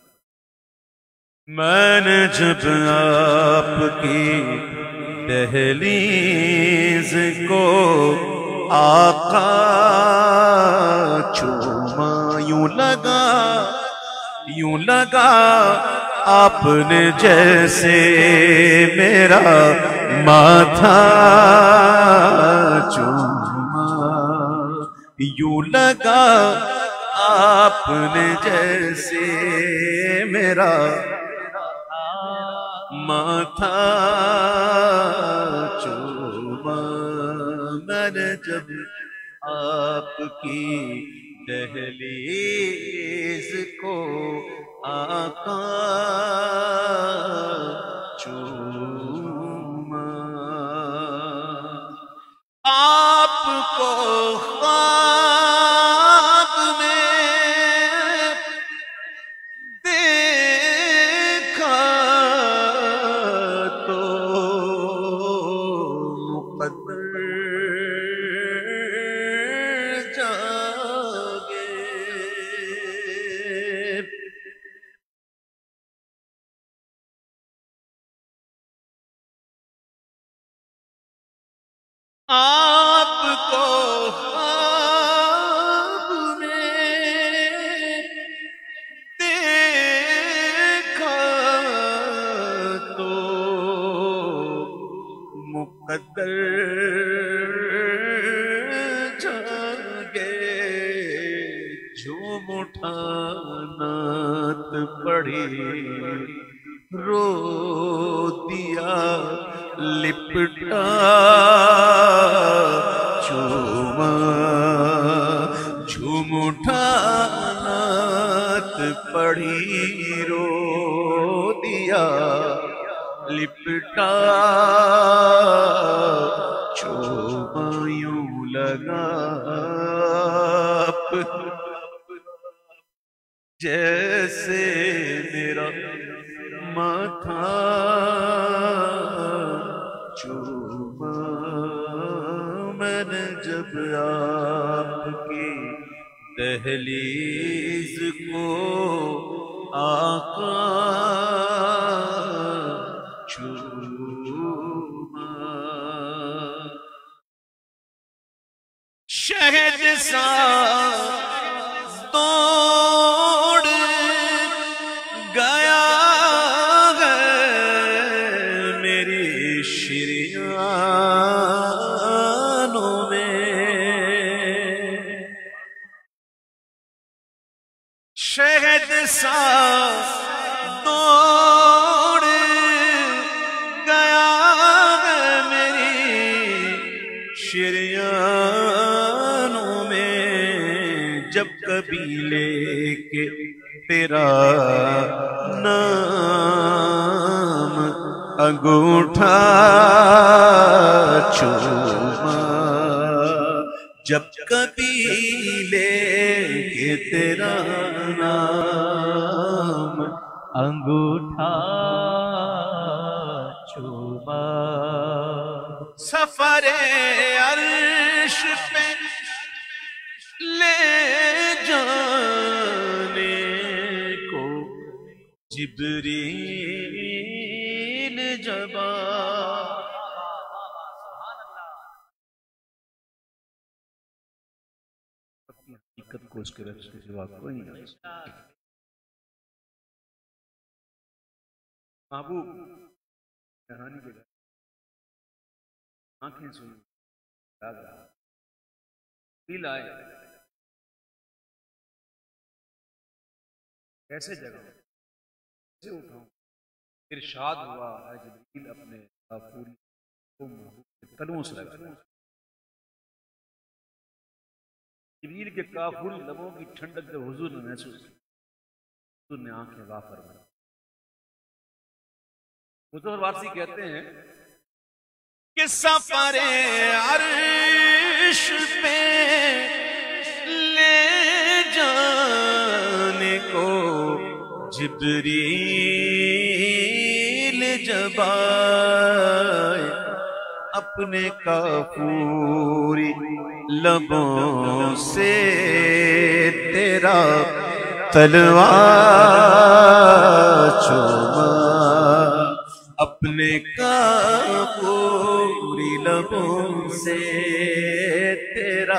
मैंने जब आपकी दहलीज को आका चूमा यूं लगा यूं लगा आपने जैसे मेरा माथा चूमा यूं लगा आपने जैसे मेरा माथा चूमा। मैंने जब आपकी दहलीज को आका चूमा आपको ख्वाब में देखा तो मुक़द्दर जागे। आपको ख्वाब में देखा तो मुक़द्दर जागे। झूम उठा नात पढ़ी रो दिया लिपटा चूमा। झूम उठा नात पढ़ी रो दिया लिपटा, चूमा यूं लगा जैसे मेरा माथा चूमा मैंने जब आपकी दहलीज को आका चूमा। शहद सा तोड़ गया है मेरी शिरियानों में, शहद सा तोड़ गया है मेरी शिरियानों में, जब कभी लेके तेरा नाम अंगूठा चूमा, जब कभी लेके तेरा नाम
अंगूठा चूमा।
सफरे अर्श पे ले जाने को जिब्रील जबा, हकीकत को उसके रक्स के सिवा कोई नहीं। महबूब कहानी के आंखें सुनी याद रहा, दिल आए कैसे जगाऊं कैसे उठाऊं, इरशाद हुआ है जिब्रील अपने काफूरी को महबूब के कदमों से लगा। जिब्रील के काफूरी लबों की ठंडक जब हुजूर ने महसूस की, हुजूर ने आंखें वाफर बनी। हुजूर वारसी कहते हैं कि सफरे अर्श पे ले जाने को जिब्रील जब आए, अपने काफूरी लबों से तेरा तलवार चूमा, अपने काफूरी लबों से तेरा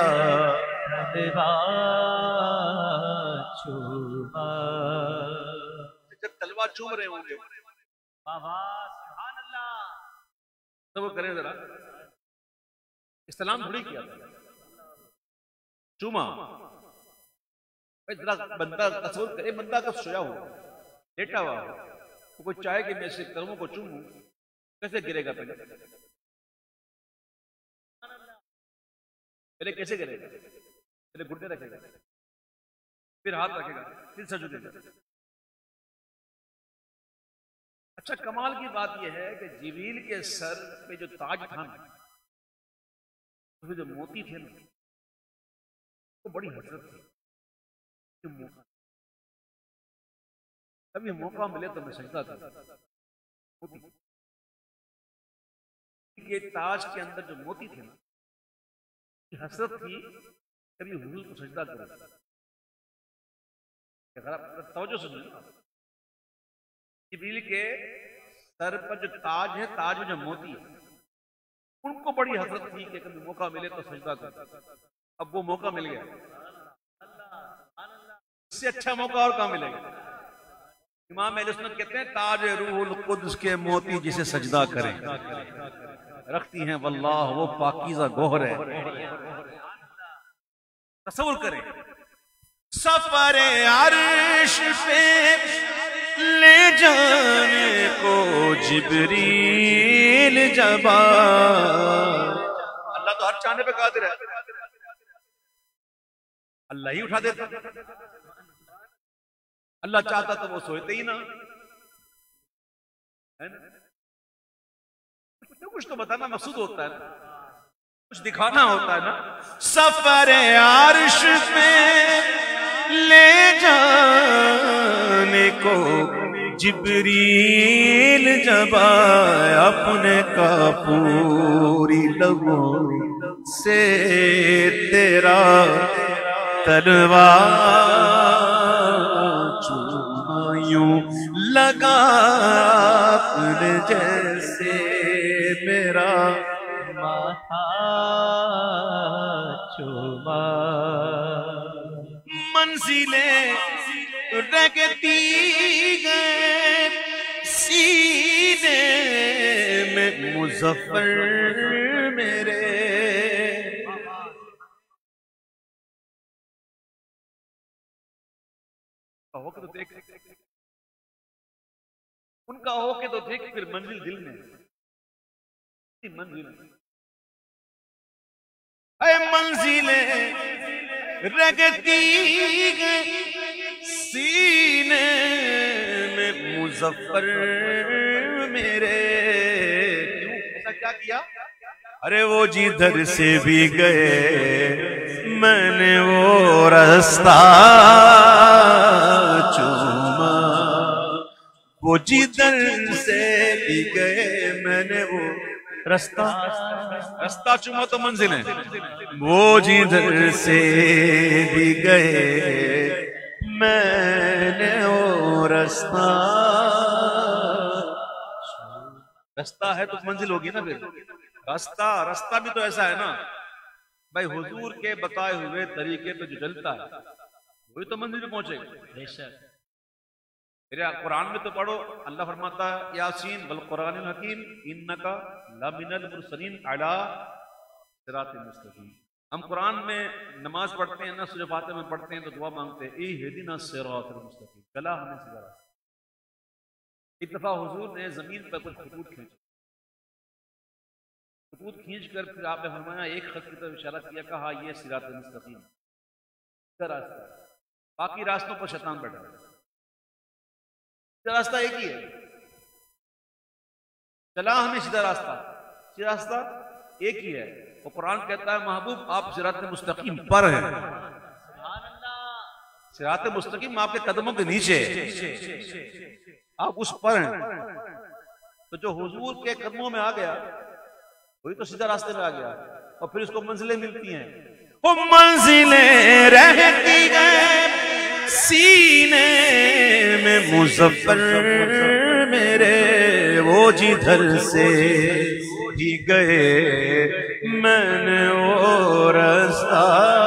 तलवार चूमा।
जब तलवार चूम रहे होंगे तो वो करें जरा, इस्लाम थोड़ी किया था, चूमा। जरा बंदा तस्वीर करे, बंदा कब सोया हुआ लेटा हुआ हो, तो कोई चाहे कि मैं इसे कदमों को चूमूं, कैसे गिरेगा? पहले पहले कैसे गिरेगा? पहले घुटने रखेगा, फिर हाथ रखेगा, फिर सजदेगा। अच्छा, कमाल की बात यह है कि जिब्रील के सर पे जो ताज था ना, उसमें जो मोती थे ना, वो बड़ी हसरत थी कि मौका कभी मौका मिले तो मैं सजदा करूं। मोती के ताज के अंदर जो मोती थे ना, हसरत थी कभी हुजूर को सजदा करूं। तवज्जो सुनिए, जिब्रील के सर पर जो ताज है, ताज में जो मोती है, उनको बड़ी हसरत थी कि कभी मौका मिले तो सजदा करूं। अब वो मौका मिल गया, इससे अच्छा मौका और कहां मिलेगा? इमाम अहले सुन्नत कहते हैं ताज रूहुल कुद्स के मोती जिसे सजदा करें रखती हैं वल्लाह वो पाकीज़ा गोहर है। तसव्वुर करें, सफरे अर्श पे ले जाने को जिब्रील जब अल्लाह तो हर चाहने पे कादिर है, अल्लाह ही उठा देता। अल्लाह चाहता तो वो सोते ही ना, है ना? कुछ तो बताना मकसूद होता है ना, कुछ दिखाना होता है ना।
सफर आर्श पे ले जाने को जिब्रील जब आया, अपने का पूरी लबों से तेरा तलवार चूमा यूं लगा अपने जैसे मेरा
माथा चुमा।
मंजिलें रगती गए सीने में मुजफ्फर मेरे।
हो के तो देख, उनका हो के तो देख, फिर मंजिल दिल में, मंजिल
है मंजिलें रगती गए सीने में मुजफ्फर मेरे।
क्यों ऐसा क्या किया?
अरे वो जिधर से भी गए मैंने वो रास्ता चूमा, वो जिधर से भी गए मैंने वो रास्ता
रास्ता चुमा तो मंजिल है।
वो जिधर से भी गए मैंने वो रास्ता।
रास्ता है तो मंजिल होगी ना फिर। रास्ता रास्ता भी तो ऐसा है ना भाई, हुजूर के बताए हुए तरीके पे जो चलता है वही तो मंजिल पे पहुंचेगा। फिर कुरान में तो पढ़ो, अल्लाह फरमाता है यासीन वल कुरानिल हकीम इन्नका लमिनल मुरसलीन अला सिरातिल मुस्तकीम। हम कुरान में नमाज पढ़ते हैं ना, सूरह फातिहा में पढ़ते हैं तो दुआ मांगते हैं इहदिना सिरातिल मुस्तकीम, चला हमें सीधा रास्ता। एक दफा हुजूर ने जमीन पर कुछ खतूत खींचे, खतूत खींच कर फिर आपने फरमाया एक खत की तरफ इशारा किया, कहा ये सिरातिल मुस्तकीम सीधा रास्ता, बाकी रास्तों पर शैतान बैठा है। रास्ता एक ही है, चला हमें सीधा रास्ता, सीधा रास्ता एक ही है। और कुरान कहता है महबूब आप सिरात मुस्तकीम पर हैं। सिरात मुस्तकीम आपके कदमों के नीचे, आप उस पर हैं। तो जो हुजूर के कदमों में आ गया वही तो सीधा रास्ते में आ गया, और फिर उसको मंजिलें मिलती हैं।
वो मंजिलें रहती गए सीने में मुजफ्फर मेरे, वो जिधर से भी गए मैंने वो रास्ता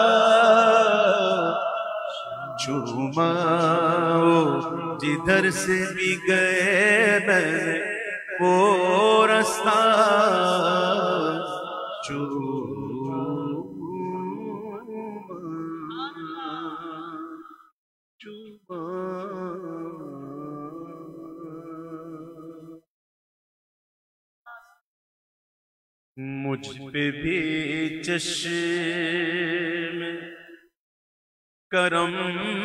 चूमा, वो जिधर से भी गए मैंने वो रास्ता चूमा। मुझ पे भी चश्म करम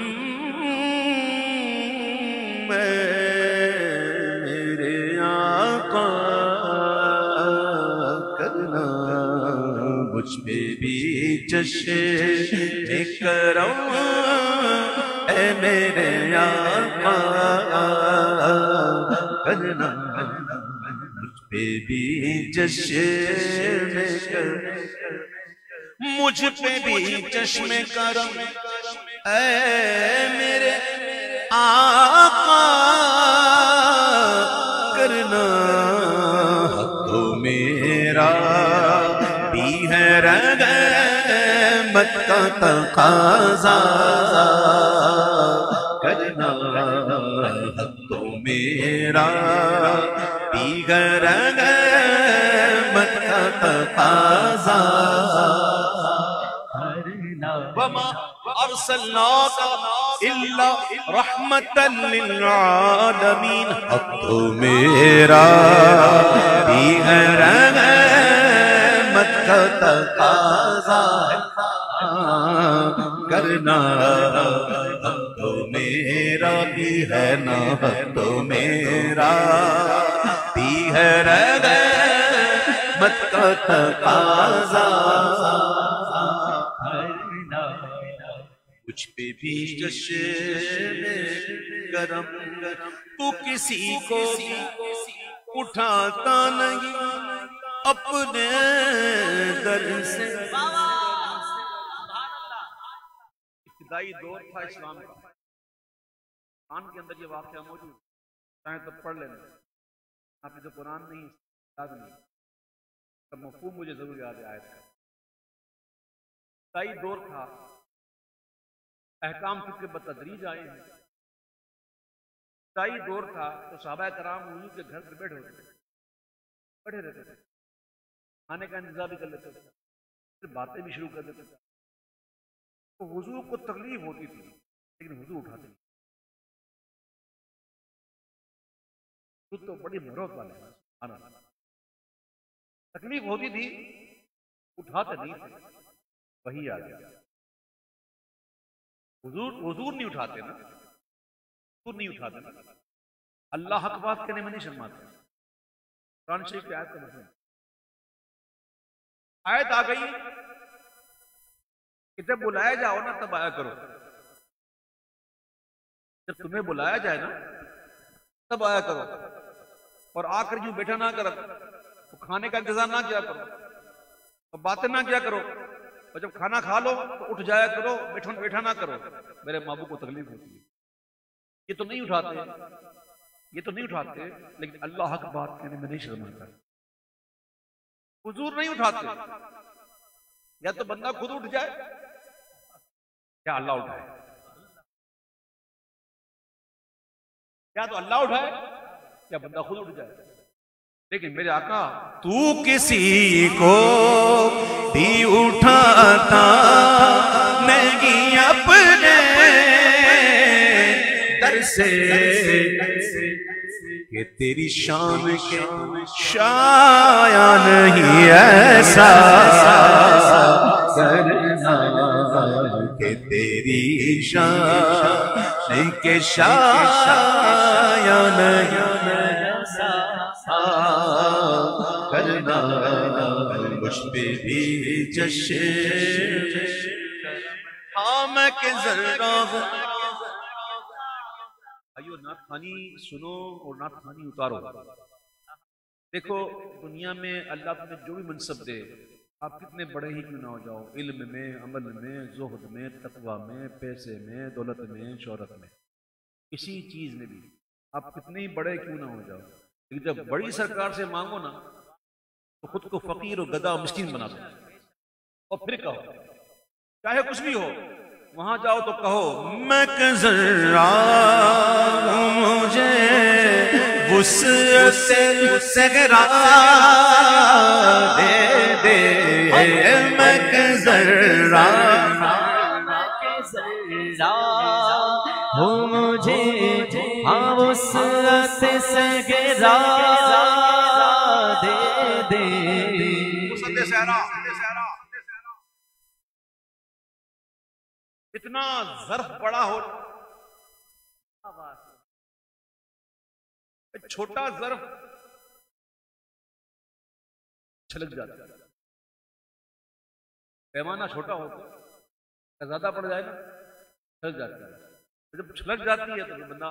मेरे आका करना, मुझ पे भी चश्म करम ऐ मेरे आका करना, पे भी चश्मे करम, मुझ पे भी चश्मे करम ऐ मेरे आका करना। तो मेरा भी है रहमत का तकाज़ा करना, तो मेरा रहमत का तकाज़ा वमा अरसलनाका इल्ला रहमतल लिल आलमीन। तो मेरा भी है रहमत का तकाज़ा करना, तो मेरा भी है ना, तो मेरा है रहमत का तकाज़ा, कुछ पे भी जश्न करम तू किसी को उठाता नहीं अपने दर से।
इब्तिदाई दौर था इस्लाम का, कुरान के अंदर ये वाक़या मौजूद, चाहे तो पढ़ लेना, आपने तो कुरान नहीं याद नहीं, तो मफ़हूम मुझे जरूर याद आया था। इब्तिदाई दौर था, अहकाम फिक्र बतदरीज आए हैं। इब्तिदाई दौर था तो सहाबा कराम हुजूर के घर पर बैठे होते थे, बैठे रहते थे, खाने का इंतजार भी कर लेते थे, फिर बातें भी शुरू कर देते थे। तो हुजूर को तकलीफ होती थी लेकिन हुजूर उठाते नहीं। हुजूर तो बड़ी मरोत वाले हैं, तकलीफ होती थी उठाते नहीं थे। वही आ गया, हुजूर हुजूर नहीं उठाते ना, हुजूर नहीं उठाते ना, अल्लाह हक बात कहने में नहीं शर्माते। कुरान शरीफ की आयत का मतलब आयत आ गई कि जब बुलाया जाओ ना तब आया करो, जब तुम्हें बुलाया जाए ना तब आया करो, और आकर यूं बैठा ना करो, तो खाने का इंतजार ना किया करो, और बातें ना किया करो, और जब खाना खा लो तो उठ जाया करो, बैठा बैठा ना करो, मेरे माबू को तकलीफ होती है। ये तो नहीं उठाते, ये तो नहीं उठाते, लेकिन अल्लाह हक बात कहने में नहीं शर्माता। हुजूर नहीं उठाते, या तो बंदा खुद उठ जाए या अल्लाह उठाए, या तो अल्लाह उठाए या बंदा खुद उठ जाए। लेकिन मेरे आका
तू किसी को भी उठाता नहीं अपने दर से, कि तेरी शान के शाया नहीं ऐसा करना, कि तेरी शान के शाया नहीं करना, मुझ पे भी जश्न हाँ मैं के जरा हूँ।
आइयो नात खानी सुनो और नात खानी उतारो। देखो दुनिया में अल्लाह तुम्हें जो भी मनसब दे, आप कितने बड़े ही क्यों ना हो जाओ, इल्म में, अमल में, ज़ुहद में, तकवा में, पैसे में, दौलत में, शोहरत में, किसी चीज़ में भी आप कितने ही बड़े क्यों ना हो जाओ, लेकिन जब बड़ी सरकार से मांगो ना तो खुद को फकीर और गधा मिस्कीन बना दो, और फिर कहो चाहे कुछ भी हो, वहां जाओ तो कहो
मैं जरा मुझे वुसअत से गरा दे दे, मैं जरा हो मुझे हाँ वुसअत से गरा दे दे।
इतना ज़र्फ बड़ा हो, छोटा ज़र्फ छलक जाता है, पैमाना छोटा हो तो ज्यादा पड़ जाएगा, छलक जाता है। तो जब छलक जाती है तो बंदा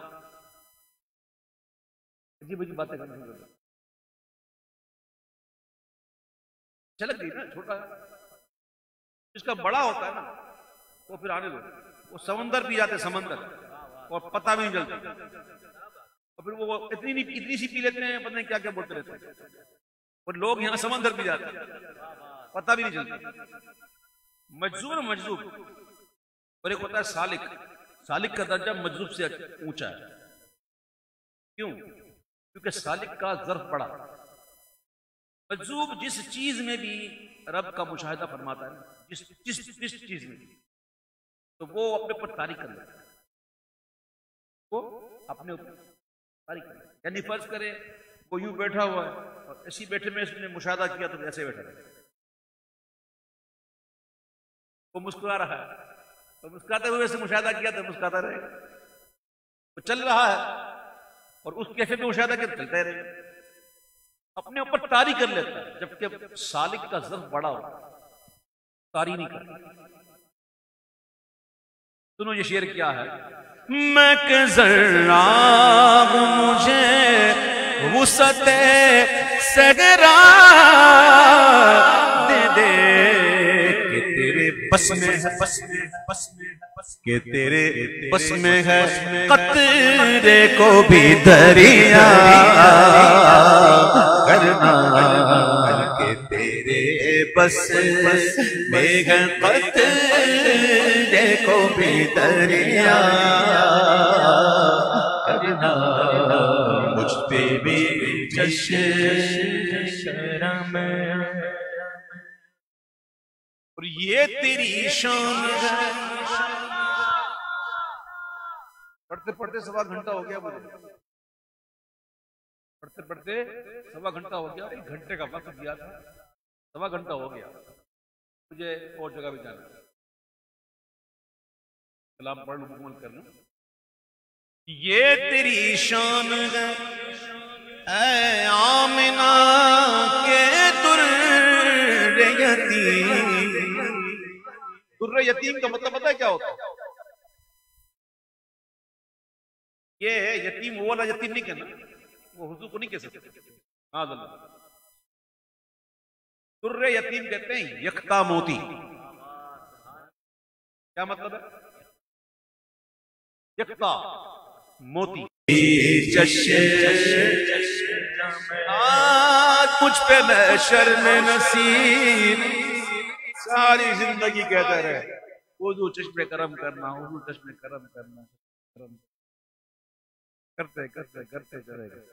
अजीब अजीब बातें करने लगता है। छलक गई ना, छोटा जिसका बड़ा होता है ना वो फिर आने दो, वो समंदर पी जाते समंदर, और पता भी नहीं चलता, और फिर वो इतनी नहीं इतनी सी पी लेते हैं, पता नहीं क्या क्या बोलते रहते हैं, और लोग यहाँ समंदर पी जाते हैं, पता भी नहीं चलता। मजजूब मजजूब, और एक होता है सालिक। सालिक का दर्जा मजजूब से ऊंचा है। क्यों? क्योंकि सालिक का ज़र्फ बड़ा। मजजूब जिस चीज में भी रब का मुशाहिदा फरमाता है, जिस जिस जिस चीज में भी, तो वो अपने ऊपर तारीख कर लेता है, वो अपने ऊपर तारीख कर लेता है। यानी फर्ज करे वो यूं बैठा हुआ है और ऐसी बैठे में इसने मुशाहिदा किया तो ऐसे बैठा है, वो मुस्कुरा रहा है तो मुस्कुराते हुए से मुशाहिदा किया तो मुस्कुराता रहेगा, वो चल रहा है और उस कैफे में मुशाहिदा किया तो चलता ही रहेगा। अपने ऊपर तारी कर लेता है, जबकि सालिक का ज़र्फ बड़ा होता है, तारी नहीं करता। सुनो ये शेर क्या है। मैं के जर्रा मुझे वुसअते सगरा दे दे कि तेरे बस में है, बस में है, बस में है, बस के तेरे बस में है कतरे को भी दरिया करना, के तेरे बस में है कतरे को भी दरिया करना, मुझ पे भी शर्म और ये तेरी शान है। पढ़ते पढ़ते सवा घंटा हो गया मुझे, पढ़ते पढ़ते सवा घंटा हो गया। एक घंटे का वक्त दिया था, सवा घंटा हो गया, मुझे और जगह भी जाना है। कलाम पढ़ लूं, मुकम्मल कर लूं। ये तेरी शान है ऐ आमिना के दुर्रे यतीम। दुर्रे यतीम का मतलब पता है क्या होता है? ये यतीम वो वाला यतीम नहीं कहना, वो हुजूर को नहीं कह सकते। हाँ, दुर्रे यतीम कहते हैं यख्ता मोती। क्या मतलब है? यख्ता मोती। आज मुझ पे मैं शर्म नसीब सारी जिंदगी कहता रहे, हुजूर चश्मे करम करना, हुजूर चश्मे करम करना, करम करते करते करते चले गए,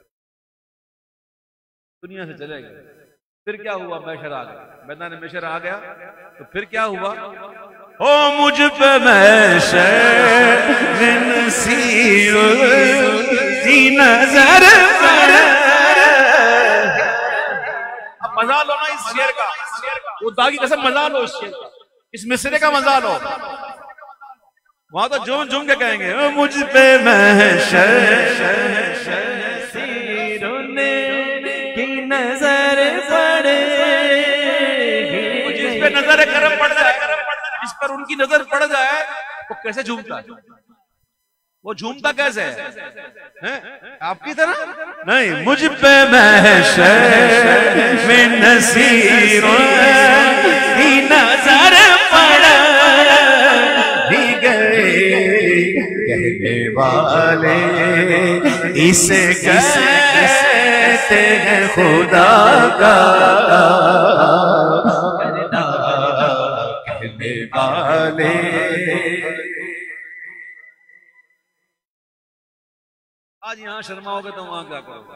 दुनिया से चले गए। फिर क्या हुआ? मैशर आ गया, मैदान मैशर आ गया तो फिर क्या हुआ? ओ मुझ पे मैशर नसीब की नजर पड़े। अब मजा लो ना इस शेर का, वो दागी कसम मजा लो इस शेर का, इस मिसरे का मजा लो। वहां तो झूम झूम के कहेंगे ओ मुझ पे महशर की नजर पड़े, जिस पे नजर करम पड़ जाए, जिस पर उनकी नजर पड़ जाए वो कैसे झूमता है? वो झूमता कैसे है? हैं? आपकी तरह नहीं। मुझ पे महशर में नसीरों की नजर पड़ भी गए, कहने वाले इसे कहते हैं खुदा का करना, कहने वाले आज यहां शर्माओगे तो वहां क्या करोगे?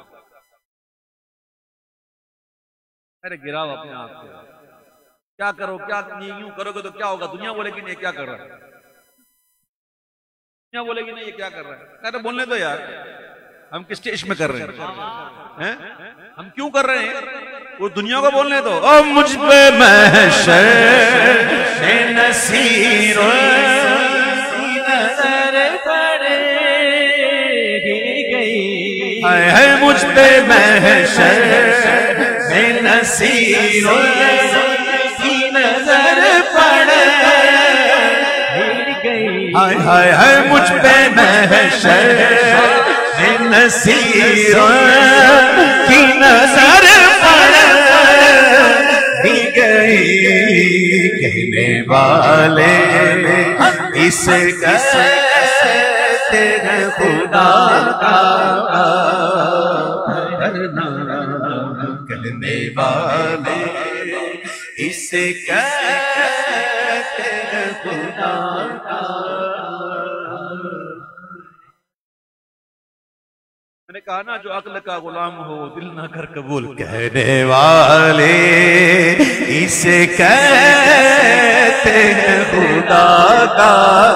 अरे गिराओ अपने आप को, क्या करो, क्या यूं करोगे तो क्या होगा? दुनिया बोलेगी नहीं क्या कर रहा है, दुनिया बोलेगी नहीं ये क्या कर रहा है। अरे बोलने दो यार, हम किस स्टेज में कर रहे हैं, हैं? हम क्यों कर रहे हैं? वो दुनिया को बोलने दो। ओ मुझ पे महशर नसीरों की नजर है, मुझ पे महशर में नसीरों की नजर पड़ गई। हाय हाय हाय मुझ पे महशर में नसीरों की नजर पड़ गई, कहने वाले इसे कहते हैं खुदा का करना, कहने वाले इसे कहते हैं खुदा का। मैंने कहा ना जो अक्ल का गुलाम हो दिल ना कर कबूल, कहने वाले इसे कहते हैं खुदा का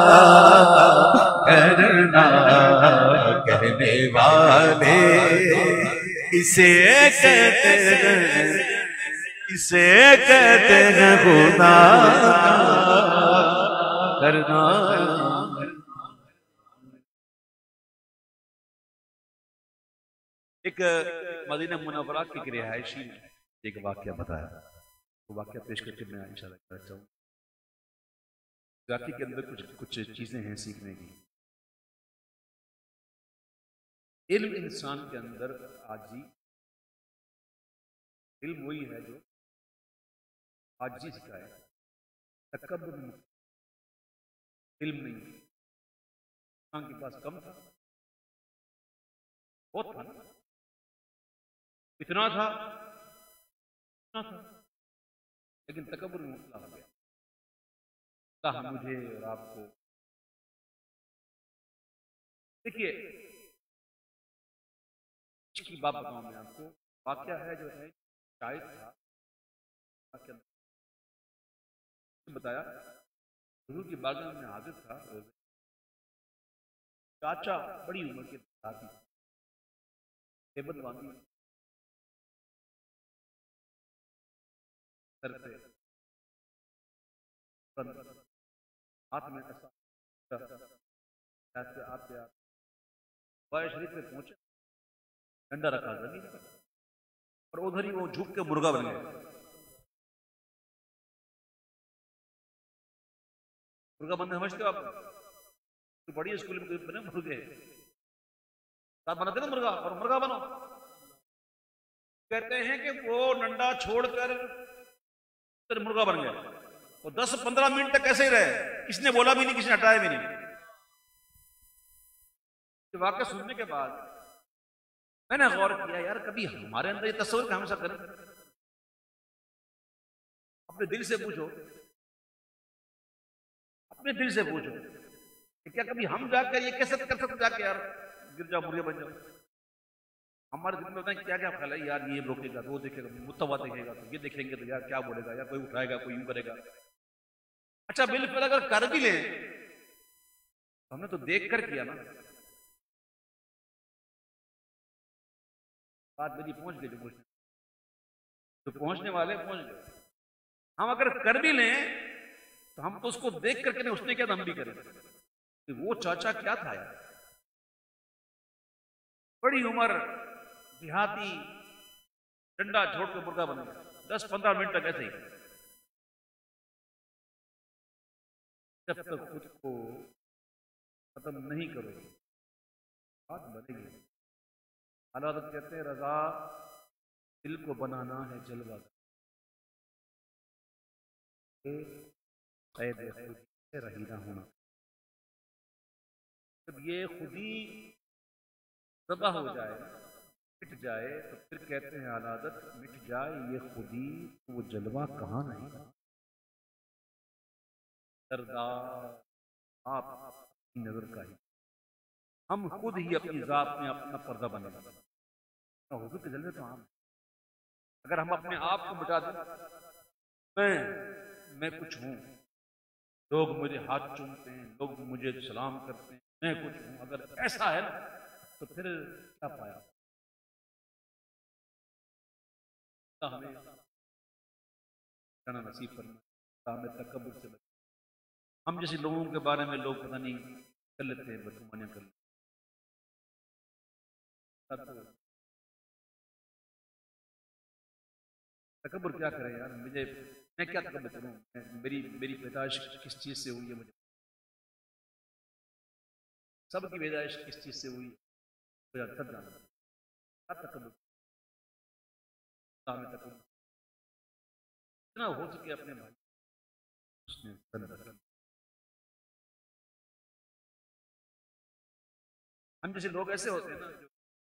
करना, कहने वाले इसे कहते हैं, इसे कहते हैं खुदा करना। एक मदीना मुनव्वरा की एक रिहायशी ने एक वाक्य बताया, वो वाक्य पेश करके मैं इंशाल्लाह करना चाहूँगा। वाक्य के अंदर कुछ कुछ चीजें हैं सीखने की। इल्म इंसान के अंदर आजी, इल्म वही है जो आजी सिखाए, तकब्बुर इल्म नहीं। इंसान के पास कम था, बहुत था ना, इतना था इतना था, लेकिन तकब्बुर में मुबतला हो गया। अल्लाह मुझे और आपको, देखिए की बात बताऊं मैं आपको, वाक्या है जो है शायद था, वाक्या बताया हुजूर की बारगाह में हाजिर था। चाचा बड़ी उम्र के साथी टेबल बांधी सर पे, हाथ में ऐसा आते आते ऊवाइस शरीफ पे पहुंचे, डंडा रखा जमीन पर और उधर ही वो झुक के मुर्गा बन गया। मुर्गा बनने समझते हो आप? तो बड़ी स्कूल में बने मुर्गे, साथ बनाते ना मुर्गा, और मुर्गा बनो। कहते हैं कि वो डंडा छोड़कर फिर मुर्गा बन गया। वो दस पंद्रह मिनट तक ऐसे ही रहे, किसने बोला भी नहीं, किसने हटाया भी नहीं। वाक्य सुनने के बाद मैंने गौर किया, यार कभी हमारे अंदर ये तस्वीर हम सब करें? अपने दिल से पूछो, अपने दिल से पूछो कि क्या कभी हम जाकर ये कैसे कर सकते जाके यार गिर जाओ मुर्गे बन जाओ? हमारे दिल में होता है क्या क्या ख्याल है, यार ये रोकेगा तो वो देखेगा, मुत्तवा देखेगा तो ये देखेंगे तो यार क्या बोलेगा, यार कोई उठाएगा कोई यूं करेगा। अच्छा बिल्कुल अगर कर भी ले तो हमने तो देख कर किया ना। बात मेरी पहुंच गई, जो पहुंचने तो पहुंचने वाले पहुंच गए। हम अगर कर भी लें तो हम तो उसको देख करके नहीं, उसने क्या तो हम भी करें। तो वो चाचा क्या था यार, बड़ी उम्र, देहाती, डंडा छोड़ के मुर्गा बन गया। दस पंद्रह मिनट तक ऐसे ही, जब तक खुद को खत्म नहीं करोगे बात बनेगी। हालात कहते हैं रजा दिल को बनाना है जलवा, कैद खुद से रहीना होना। जब ये खुदी तबाह हो जाए, मिट जाए, तो फिर कहते हैं हालात मिट जाए ये खुदी, तो वो जलवा कहाँ नहीं। सरदार आप नजर का ही, हम खुद ही अपनी जात में अपना पर्दा बनेगा। हुजूर के जलवे तो हम, अगर हम अपने आप को मिटा दें, मैं मैं कुछ हूं, लोग मुझे हाथ चूमते हैं, लोग मुझे सलाम करते हैं, मैं कुछ हूं, अगर ऐसा है ना तो फिर क्या पाया? हमें जाना नसीब करना, हमें तकब्बुर से बचना। हम जैसे लोगों के बारे में लोग पता नहीं कर लेते हैं, बदगुमानियां कर लेते हैं। तकब्बुर क्या करें यार, मुझे मैं क्या तकब्बुर करूं? मेरी मेरी पैदाइश किस चीज से हुई है, मुझे सबकी पैदाइश किस चीज से हुई है सब जाना। क्या तकब्बुर? इतना हो सके अपने भाई उसने हम जैसे लोग ऐसे होते हैं ना, जो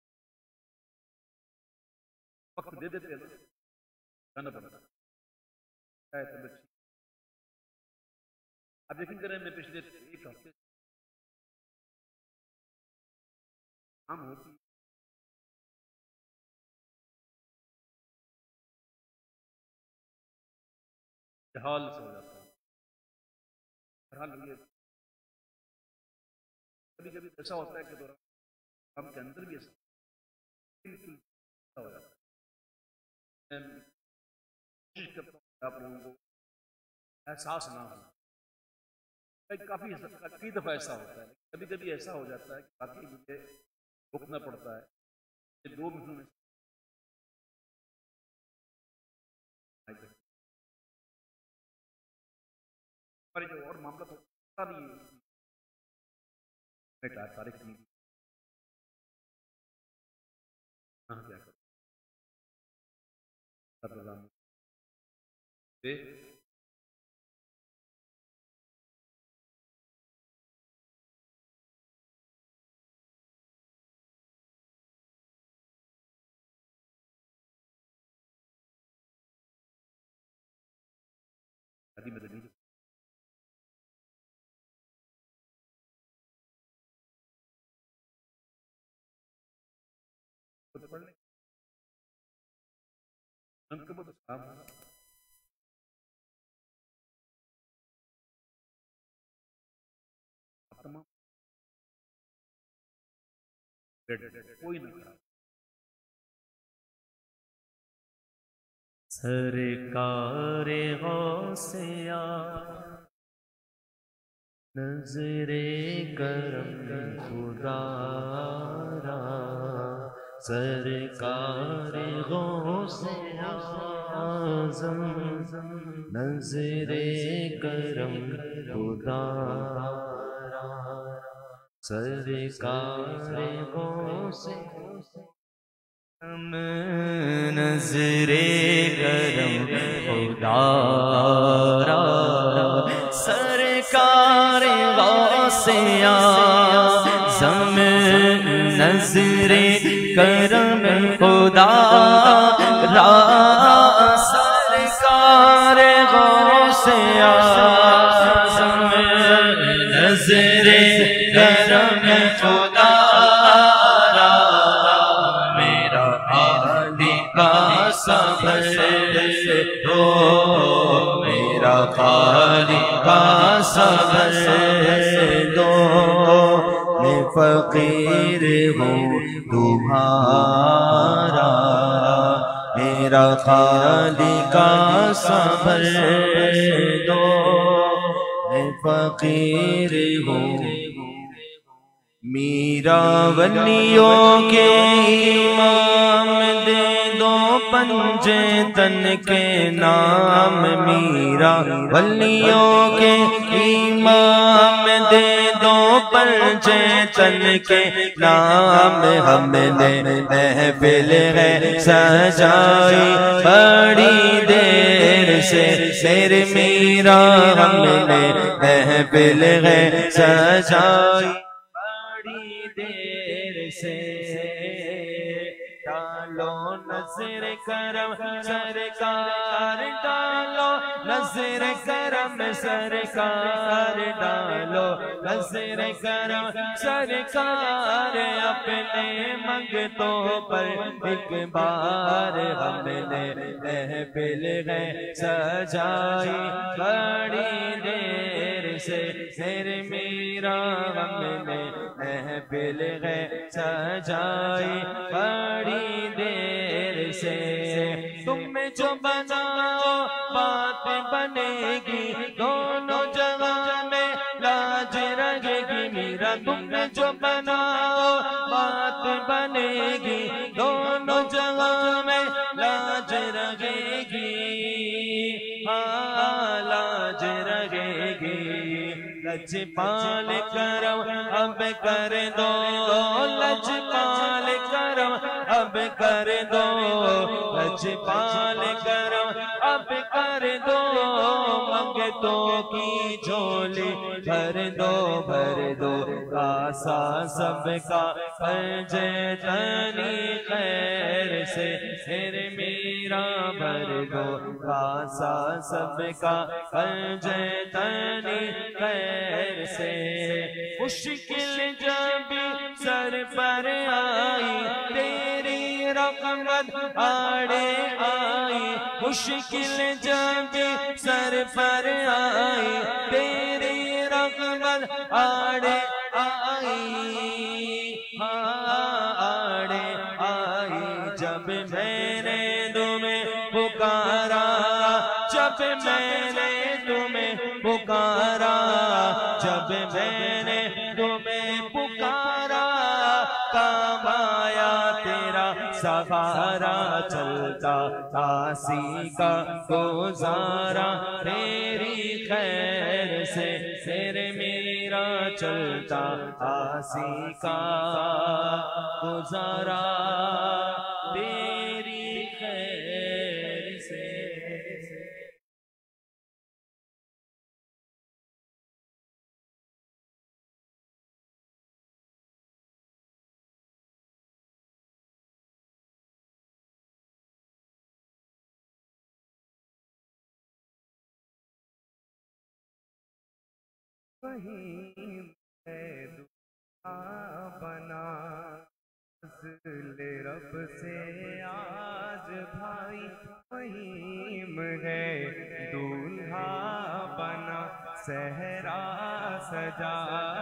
वक्त दे देते हैं जाना पड़ता है। अब यकीन करें, मैं पिछले एक हफ्ते काम होती हाल से हो जाता है। कभी कभी ऐसा होता है कि दौरान काम के अंदर भी ऐसा बिल्कुल हो जाता है। मैं कोशिश करता हूँ आप लोगों को एहसास ना हो। काफी कई दफा ऐसा होता है, कभी कभी ऐसा हो जाता है कि बाकी मुझे रुकना पड़ता है। दो महीनों में पर जो और मामला तो पता नहीं है तारीख नहीं हाँ क्या करो शादी में नहीं तो पढ़ ले अंक को तो साफ तमाम कोई ना करा
सरकारे गौसिया नजरे करम खुदारा सरकारे गौसिया आज़म नजरे करम खुदारा सरकारे गौसिया नजरे करम खुदारा सरकार गौसे आज़म नजरे करम खुदारा सरकार गौसे आज़म नजरे करम खुदारा सबर दो मेरा खालिका सबर दो मैं फकीर हूँ तुम्हारा मेरा खालिका सबर दो मैं फकीर हूँ मीरा वलियों के इमाम दे दो पंजे तन के नाम मीरा वलियों के इमाम दे दो पंजे तन के नाम हमने महफिल है सजाई बड़ी देर से शेर मीरा हमने महफिल है सजाई से डालो नजर करम सरकार डालो नजर करम सरकार डालो नजर करम सरकार अपने मंगतों पर एक बार हमने महफिल है सजाई बड़ी देर से शेर मेरा हमने महफिल है सजाई बड़ी देर से तुम जो बनाओ बात बनेगी दोनों जगह में लाज रहेगी मीरा तुम जो बनाओ बात बनेगी दोनों जगह में लाज रहेगी हाँ लाज रहेगी लजपाल करो अब कर दो लजपाल करो अब कर दो लजपाल करो अब कर दो मंगतों की झोली भर दो भर दो आसा सबका पंजे तनी खैर से फिर मेरा भर दो आसा सबका पंजे तनी खैर से मुश्किल जब सर पर आई तेरी रहमत आड़े आई मुश्किल जब सर पर आई तेरी रहमत आड़े आई हाँ आड़े आई जब मैंने तुम्हें पुकारा जब मैंने तुम्हें पुकारा जब मैंने तुम्हें पुकारा काम आया तेरा सहारा चलता आसी का गुजारा तेरी खैर से तेरे मेरा चलता आसी का गुजारा तेरी खैर से।
वहीं है दुआ बना ले रब से आज भाई, वहीं है दूल्हा बना सहरा सजा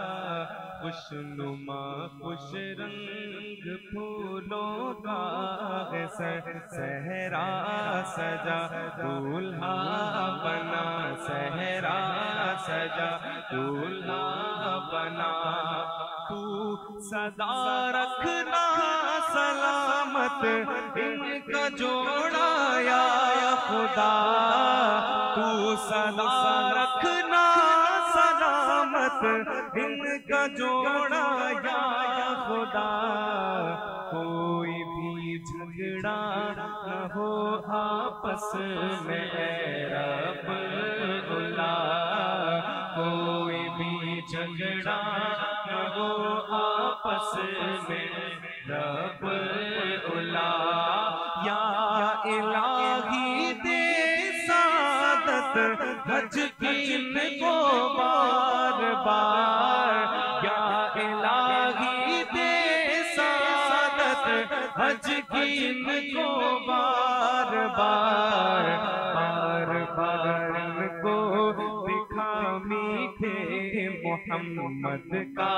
खुशनुमा खुश रंग फूलों का है सहरा सजा दूल्हा बना सहरा सजा दूल्हा बना। तू सदा रखना सलामत इनका जोड़ा या खुदा, तू सदा रखना सलामत इनका जोड़ा या खुदा। कोई भी झगड़ा न हो आपस में रब उला, कोई भी झगड़ा न हो आपस में रब उला। या इलाही दे सादत हज की इनको बार बार, या इलाही दे सादत हज की इनको बार बार, बार बार इनको दिखा मीठे मोहम्मद का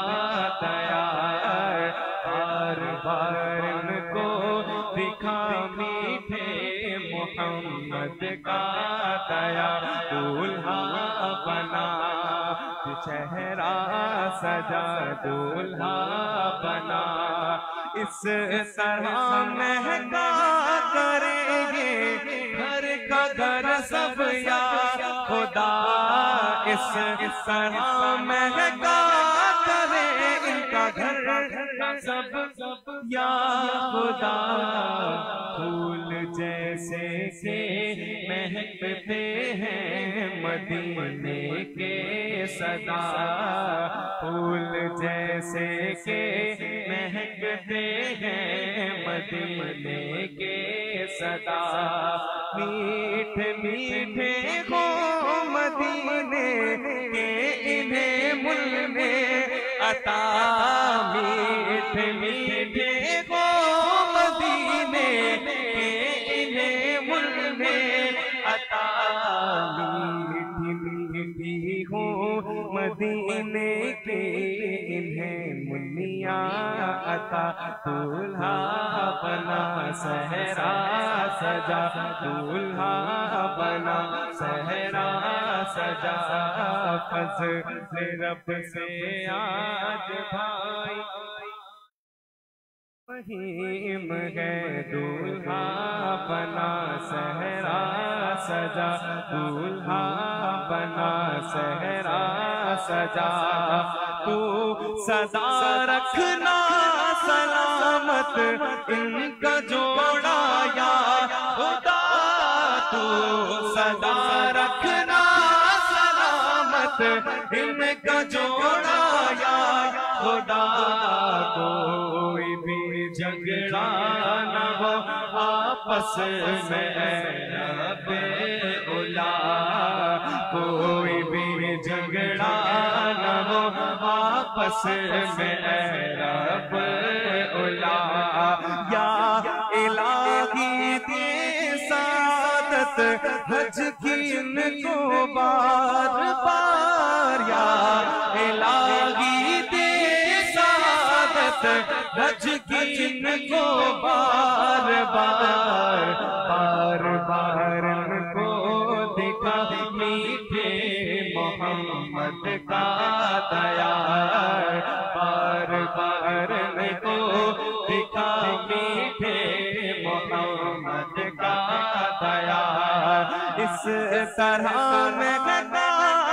दयार, बार बार इनको दिखा मीठे मोहम्मद का दया। दूल्हा बना चेहरा सजा दूल्हा बना, इस तरह महका करेंगे घर का घर सब या खुदा, इस तरह महका करे इनका घर सब या खुदा। फूल जैसे से महकते हैं मदीने के सदा, फूल जैसे के महकते हैं मदीने के सदा। मीठे मीठे हो मदीने के इन्हें मुल में अता, मीठे मीठे हो मदीने के इन्हें मुल में अता। मीठी मीठी हो मदीने के इन्हें मुनिया अता। दूल्हा बना सहरा सजा दूल्हा बना सहरा सजा। फज़्ल रब से आज भाई वहीम है दूल्हा बना सहरा सजा दूल्हा बना सहरा सजा। तू सदा रखना सलामत इनका जोड़ा या खुदा, तू सदा रखना सलामत इनका जोड़ा या खुदा। कोई भी झगड़ा न हो आपस में रब्बे उला, कोई भी झगड़ा न हो आपस में रब उला। या इलाही दे सादत हज की इनको बार बार, या इलाही दे सादत हज की इनको बार बार, बार बार इनको दिखा मीठे मोहम्मद का दया, बार बार इनको दिखा मीठे मोहम्मद का दया। इस तरह में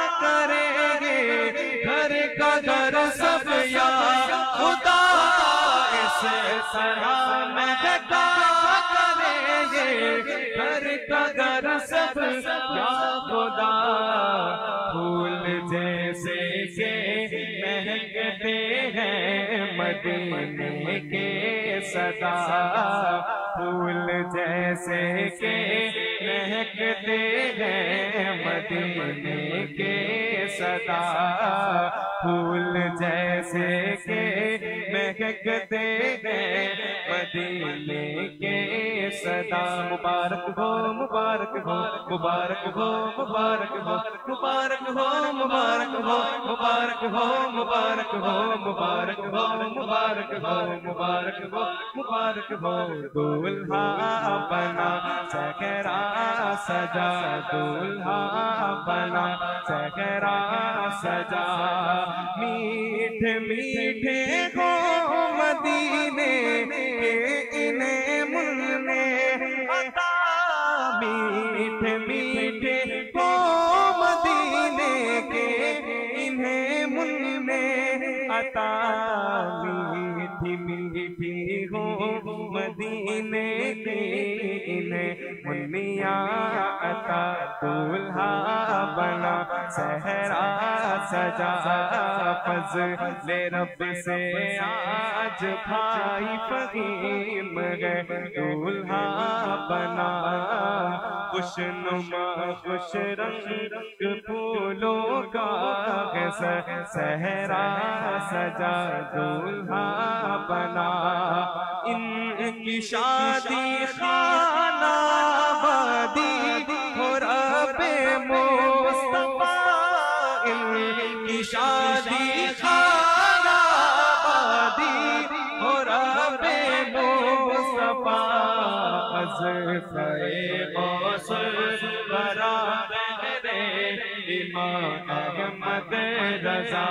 से सरा महका करे ये घर का घर सब या खुदा फूल जैसे के महकते हैं मदीने के सदा फूल जैसे के महकते हैं मदीने के सदा फूल जैसे के महकते हैं मदीने के सदा मुबारक हो मुबारक हो मुबारक हो मुबारक हो मुबारक हो मुबारक हो मुबारक हो मुबारक हो मुबारक हो मुबारक हो मुबारक हो मुबारक हो दूल्हा बना सहरा सजा दूल्हा बना सहरा सजा मीठे मीठे हो मदीने के इन्हें मुन्ने अता मीठे मीठे हो मदीने के इन्हें मुन्ने अता मीठी मीठी हो मदीने की इन्हें मुन्निया अता दूल्हा बना सहरा सजा फज़्ल रब से आज भाई फहीम है दूल्हा बना खुशनुमा खुश रंग फूलों का सहरा सजा दूल्हा बना इनकी शादी खाना बादी हो रबे मुस्तफा इनकी शादी खाना बादी हो रबे मुस्तफा अज़फ़े गौसल बरा बहरे इमाम अहमद रज़ा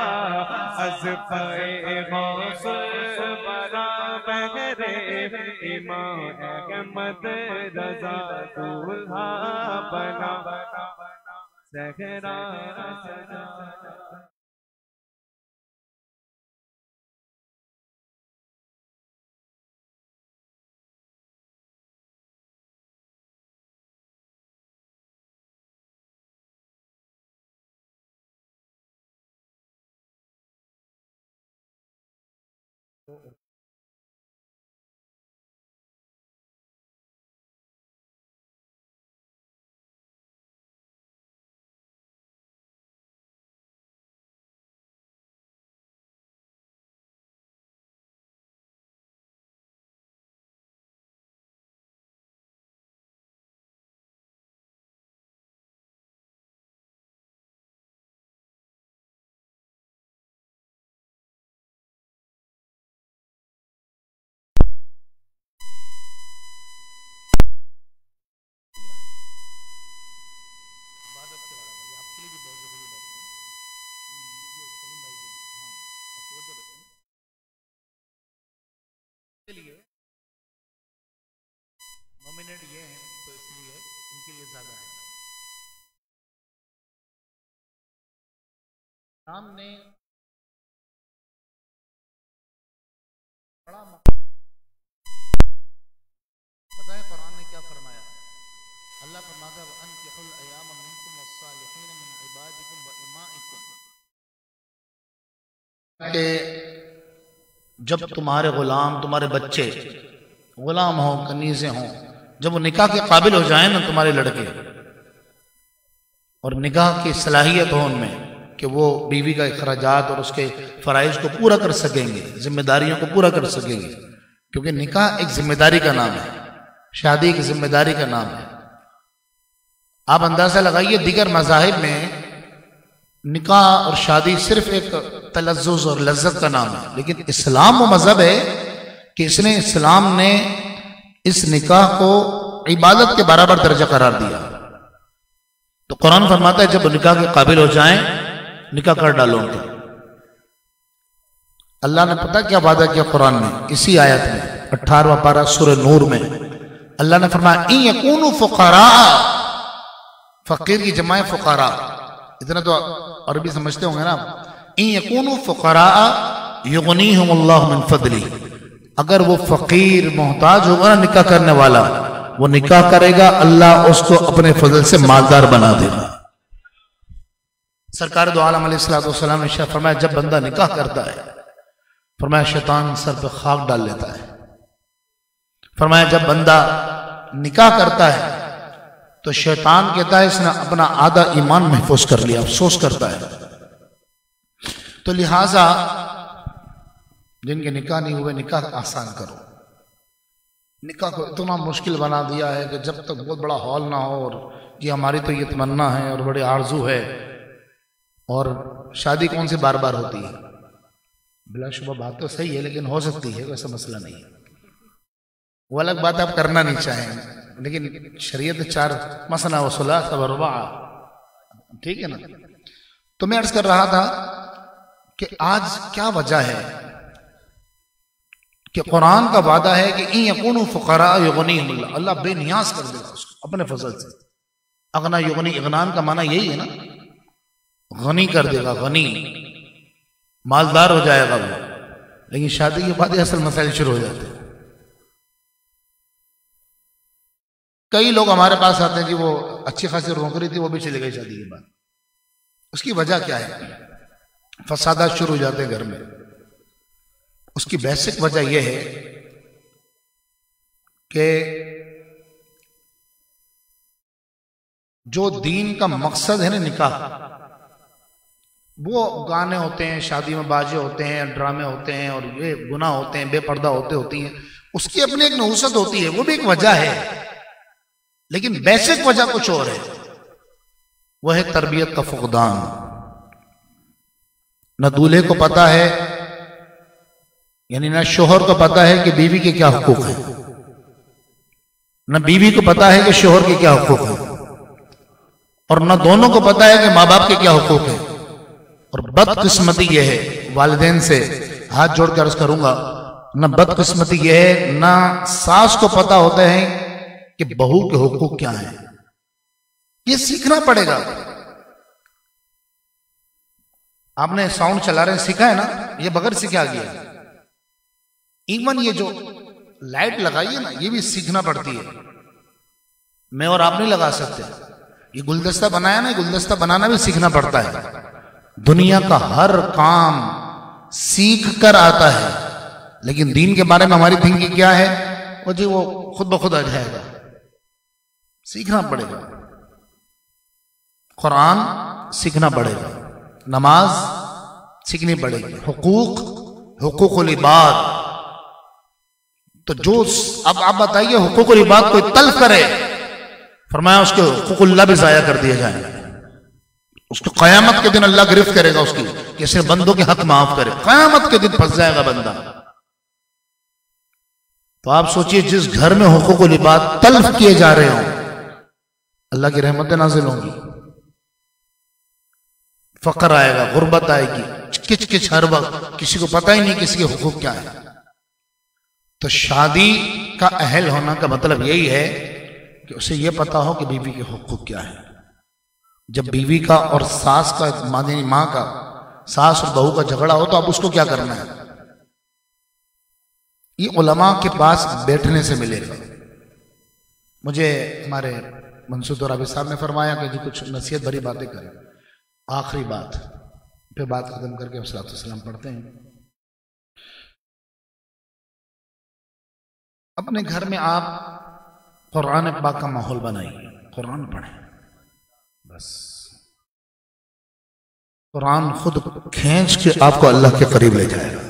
अज़फ़े गौसल बरा बहरे इमाम अहमद रज़ा दूल्हा बना सहरा सजा
लिए नॉमिनेट ये हैं तो इसलिए इनके लिए ज्यादा है। नाम ने बड़ा पता है कुरान ने क्या फरमाया? अल्लाह फरमाता है अनकिहुल अय्याम मिनकुम वस्सालिहीन मिन इबादिकुम व इमाइकुम
कि जब तुम्हारे गुलाम तुम्हारे बच्चे गुलाम हो कनीज़े हों जब वो निकाह के काबिल हो जाए ना तुम्हारे लड़के और निकाह की सलाहियत हो उनमें कि वो बीवी का अखराजात और उसके फ़राइज़ को पूरा कर सकेंगे जिम्मेदारियों को पूरा कर सकेंगे क्योंकि निकाह एक जिम्मेदारी का नाम है शादी एक जिम्मेदारी का नाम है। आप अंदाज़ा लगाइए दीगर मज़ाहिब में निकाह और शादी सिर्फ एक तलज़्ज़ुज़ और लज्जत का नाम है लेकिन इस्लाम वो मज़हब है कि इसने इस्लाम ने इस निकाह को इबादत के बराबर दर्जा करार दिया। तो कुरान फरमाता है जब निकाह के काबिल हो जाएं निकाह कर डालो उनका। अल्लाह ने पता क्या वादा किया कुरान में इसी आयत में अठारहवां पारा सूरह नूर में अल्लाह ने फरमाया इन यकूनु फुक़रा फकीर की जमाए फुक़रा इतना तो अरबी समझते होंगे ना। इन यकूनु फुक़रा युग़नीहुमुल्लाहु मिन फ़ज़ली अगर वो फकीर मोहताज होगा ना निकाह करने वाला, वो निकाह करेगा, अल्लाह उसको अपने फजल से मालदार बना देगा। सरकार दो आलम अलैहिस्सलाम ने फरमाया जब बंदा निकाह करता है, फरमाया शैतान सर पे खाक डाल लेता है। फरमाया जब बंदा निकाह करता है तो शैतान कहता है इसने अपना आधा ईमान महफूज कर लिया, अफसोस करता है। तो लिहाजा जिनके निकाह नहीं हुए निकाह आसान करो। निकाह को इतना मुश्किल बना दिया है कि जब तक बहुत बड़ा हॉल ना हो और ये हमारी तो ये तमन्ना है और बड़ी आरजू है, और शादी कौन सी बार बार होती है, बिलाशुबा बात तो सही है लेकिन हो सकती है, वैसा मसला नहीं है, वो अलग बात आप करना नहीं चाहें, लेकिन शरीयत चार मसना वसुला सबरबा, ठीक है ना। तो मैं अर्ज कर रहा था कि आज क्या वजह है कि कुरान का वादा है कि इन यकूनु फुकरा युगनीहुमुल्लाह, अल्लाह बेनियाज कर देगा उसको अपने फजल से। अगना युगनी, इगनान का माना यही है ना, गनी कर देगा, गनी मालदार हो जाएगा वो। लेकिन शादी के बाद असल मसाइल शुरू हो जाते हैं। कई लोग हमारे पास आते हैं कि वो अच्छी खासी नौकरी थी, वो भी चली गई शादी के बाद। उसकी वजह क्या है? फसादात शुरू हो जाते हैं घर में। उसकी बेसिक वजह यह है कि जो दीन का मकसद है ना निकाह, वो गाने होते हैं, शादी में बाजे होते हैं, ड्रामे होते हैं और ये गुनाह होते हैं, बेपर्दा होते होती हैं। उसकी अपनी एक नहुसत होती है, वो भी एक वजह है, लेकिन बेसिक वजह कुछ और है। वह है तरबियत का फुकदान। न दूल्हे को पता है, यानी न शोहर को पता है कि बीवी के क्या हुकूक है, न बीवी को पता है कि शोहर के क्या हुकूक है, और न दोनों को पता है कि माँ बाप के क्या हुकूक है। और बदकिस्मती यह है, वालिदैन से हाथ जोड़कर अर्ज करूंगा, न बदकिस्मती यह है, न सास को पता होता है कि बहू के हुकूक क्या है। ये सीखना पड़ेगा। आपने साउंड चला रहे सीखा है ना, ये बगैर सीखे आ गया। इवन ये जो लाइट लगाई है ना, ये भी सीखना पड़ती है। मैं और आप नहीं लगा सकते। ये गुलदस्ता बनाया ना, गुलदस्ता बनाना भी सीखना पड़ता है। दुनिया का हर काम सीख कर आता है, लेकिन दीन के बारे में हमारी थिंकिंग क्या है? वो जी वो खुद ब खुद आ जाएगा। सीखना पड़ेगा। कुरान सीखना पड़ेगा, नमाज सीखनी पड़ेगी, हुकूक हुकूकुल इबाद। तो जो अब आप बताइए हुकूकुल इबाद कोई तल्फ करे, फरमाया उसके हुकूकुल्लाह भी जाया कर दिया जाएगा। उसको कयामत के दिन अल्लाह गिरफ्त करेगा उसकी, कैसे बंदों के हक माफ करे। कयामत के दिन फंस जाएगा बंदा। तो आप सोचिए, जिस घर में हुकूकुल इबाद तल्फ किए जा रहे हो, अल्लाह की रहमतें नाज़िल होंगी, फकर आएगा, गुर्बत आएगी, किच किच हर वक्त, किसी को पता ही नहीं किसी के हुकूक क्या है। तो शादी का अहल होना का मतलब यही है कि उसे यह पता हो कि बीवी के हुकूक क्या है। जब बीवी का और सास का, मानी माँ का, सास और बहू का झगड़ा हो, तो अब उसको क्या करना है? ये उलमा के पास बैठने से मिलेगा। मुझे हमारे मंसूर दौराबी साहब ने फरमाया कि जी कुछ नसीहत भरी बातें करें। आखिरी बात, फिर बात खत्म करके हम सलातो सलाम पढ़ते हैं। अपने घर में आप कुरान पाक का माहौल बनाइए, कुरान पढ़ें। बस कुरान खुद खींच के आपको अल्लाह के करीब ले जाएगा।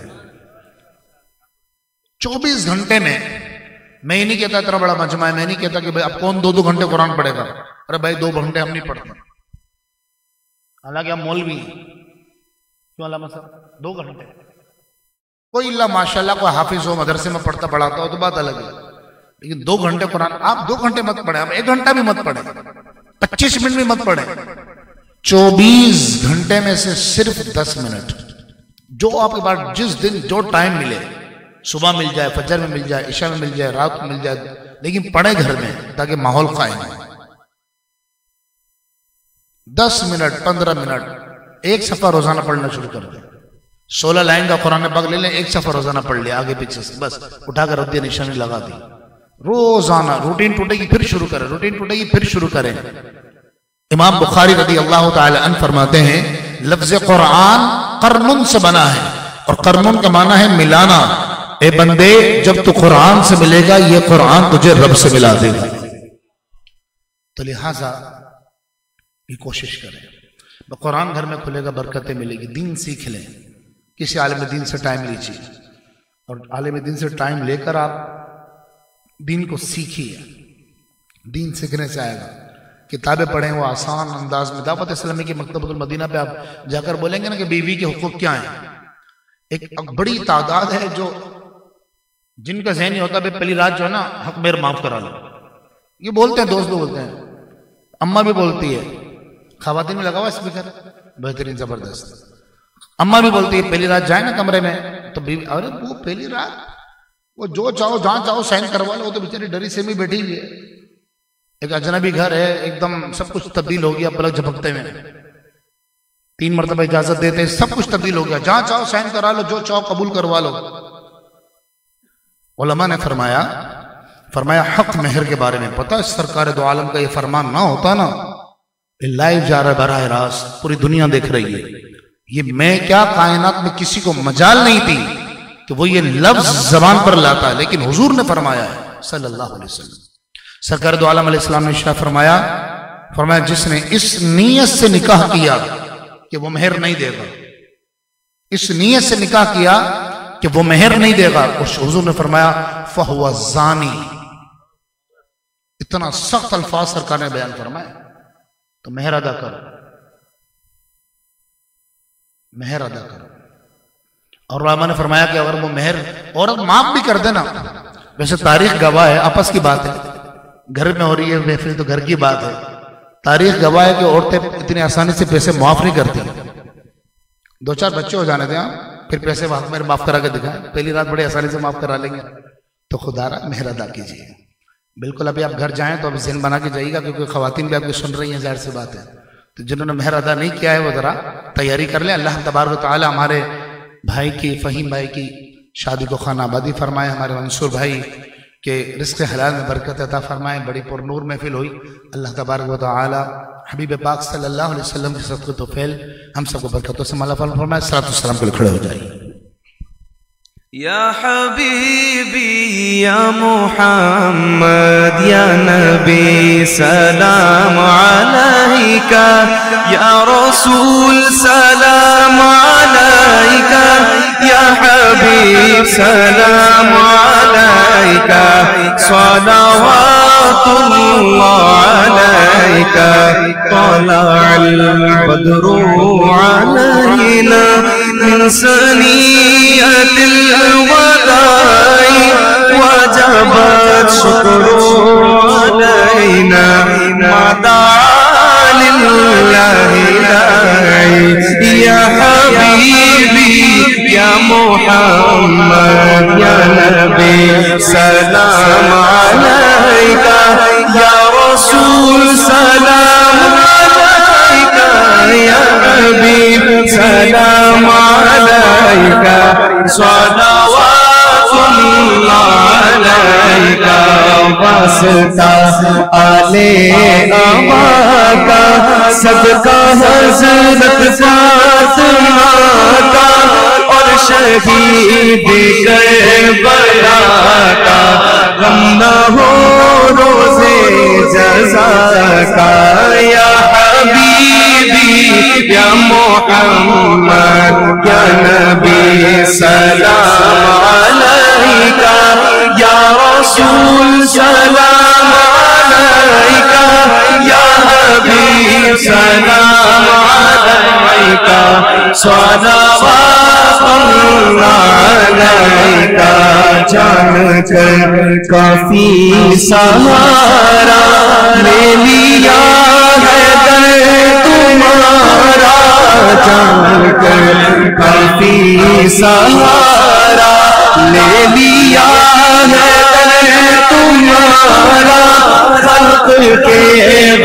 चौबीस घंटे में, मैं ही नहीं कहता इतना बड़ा मजमा है, मैं नहीं कहता कि भाई अब कौन दो दो घंटे कुरान पढ़ेगा। अरे भाई दो घंटे हम नहीं पढ़ते, हालांकि हम मौलवी हैं। क्यों अल्लाह साहब दो घंटे? कोई अल्लाह माशाल्लाह कोई हाफिज हो, मदरसे में पढ़ता पढ़ाता हो तो बात अलग है, लेकिन दो घंटे कुरान आप दो घंटे मत पढ़े, आप एक घंटा भी मत पढ़े, पच्चीस मिनट भी मत पढ़े। चौबीस घंटे में से सिर्फ दस मिनट, जो आपके पास जिस दिन जो टाइम मिले, सुबह मिल जाए, फजर में मिल जाए, इशा में मिल जाए, रात में मिल जाए, लेकिन पढ़े घर में ताकि माहौल कायम हो। दस मिनट, पंद्रह मिनट, एक सफा रोजाना पढ़ना शुरू कर दे। सोलह लाइन का कुरान पाक ले लें, एक सफर रोजाना पढ़ लिया आगे पीछे से, बस उठाकर रद्दी निशानी लगा दी। रोजाना रूटीन टूटेगी फिर शुरू करें, रूटीन टूटेगी फिर शुरू करें। इमाम बुखारी रदी अल्लाह ताला अन्हु फरमाते हैं लफ्ज कुरान कर्नुन से बना है, और कर्नुन का माना है मिलाना। ए बंदे जब तू कुरान से मिलेगा ये कुरान तुझे रब से मिला देगा। तो लिहाजा ये कोशिश करें, कुरान घर में खुलेगा बरकतें मिलेगी। दीन सीख लें, किसी आलिम दीन से टाइम लीजिए, और आलिम दीन से टाइम लेकर आप दीन को सीखिए। दीन सीखने से आएगा। किताबें पढ़ें वो आसान अंदाज में। दावत इस्लामी की मकतबतुल मदीना पे आप जाकर बोलेंगे ना कि बीवी के हुकूक क्या हैं, एक बड़ी तादाद है जो जिनका ज़हन नहीं होता भाई पहली रात जो है ना हक मेर माफ करा लो, ये बोलते हैं, दोस्त लोग बोलते हैं, अम्मा भी बोलती है, खवातीन में लगा हुआ स्पीकर बेहतरीन जबरदस्त। अम्मा भी बोलती है पहली रात जाए ना कमरे में तो बीवी, अरे वो पहली रात वो जो चाहो जहां चाहो साइन करवा लो, वो तो बेचारी डरी से भी बैठी हुई है। एक अजनबी घर है, एकदम सब कुछ तब्दील हो गया पलक झपकते में, तीन मरतबा इजाजत देते, सब कुछ तब्दील हो गया, जहां चाहो साइन करा लो, जो चाहो कबूल करवा लो। उलमा ने फरमाया फरमाया हक मेहर के बारे में पता है, सरकार दो आलम का ये फरमान ना होता ना, लाइव जा रहा है बराह रास्त, पूरी दुनिया देख रही है, ये मैं क्या कायनात में किसी को मजाल नहीं थी कि वो ये लफ्ज जबान पर लाता है, लेकिन हुजूर ने फरमाया है सल्लल्लाहु अलैहि वसल्लम। सरकार दो आलम अलैहिस्सलाम ने इरशाद फरमाया फरमाया जिसने इस नीयत से निकाह किया कि वो मेहर नहीं देगा, इस नीयत से निकाह किया कि वो मेहर नहीं देगा, उस हुजूर ने फरमाया फहुवा ज़ानी। इतना सख्त अल्फाज सरकार ने बयान फरमाया। तो मेहर अदा करो, मेहर अदा करो। और उलमा ने फरमाया कि अगर वो मेहर औरत माफ भी कर देना, वैसे तारीख गवाह है, आपस की बात है, घर में हो रही है महफिल तो घर की बात है, तारीख गवाह है कि औरतें इतनी आसानी से पैसे माफ नहीं करती। दो चार बच्चे हो जाने दें फिर पैसे मेरे माफ करा के दिखाएं, पहली रात बड़ी आसानी से माफ करा लेंगे। तो खुदारा मेहर अदा कीजिए। बिल्कुल अभी आप घर जाएं तो अभी ज़हन बना के जाइएगा, क्योंकि खवातीन भी आपकी सुन रही हैं, जाहिर सी बात है। तो जिन्होंने मेहर अदा नहीं किया है वो जरा तैयारी कर लें। अल्लाह तबारक व तआला हमारे भाई की, फहीम भाई की शादी को खाना आबादी फरमाए, हमारे मंसूर भाई के रिज़्क़ हलाल में बरकत अता फरमाए। बड़ी पुरनूर महफिल हुई। अल्लाह तबारक व तआला हबीब पाक सल्लल्लाहु अलैहि वसल्लम की सदक़े तो फैल हम सबको बरकतों से माला फरमाए। सलातो सलाम के लिए खड़े हो जाइए।
या हबीबी या मुहम्मद या नबी सलाम अलैका, या रसूल सलाम अलैका, या हबीब सलाम अलैका, सलावतुल्लाह अलैका, तलअल बद्रु अलैना मिन सनियतिल वदाई वजबत शुक्रू अलैना मदा लिल्लाहि लाई। या हबीबी या मुहम्मद या नबी सलाम अलैका, या रसूल सलाम अलैका, या हबीब सलाम अलैका, सलावतुल्लाह अलैका, वास्ता आले अबाका, सदका हज़रत फातिमा का, और शहीद करबला का, गम न हो रोज़े जज़ा का। या हबीबी या मुहम्मद या नबी सलाम अलैका, या रसूल सलाम अलैका, या हबीब सलाम अलैका, सलावतुल्लाह अलैका। जानकर काफी सहारा ले लिया है तुम्हारा, जानकर काफी सहारा ले लिया है तुम्हारा, खल्क के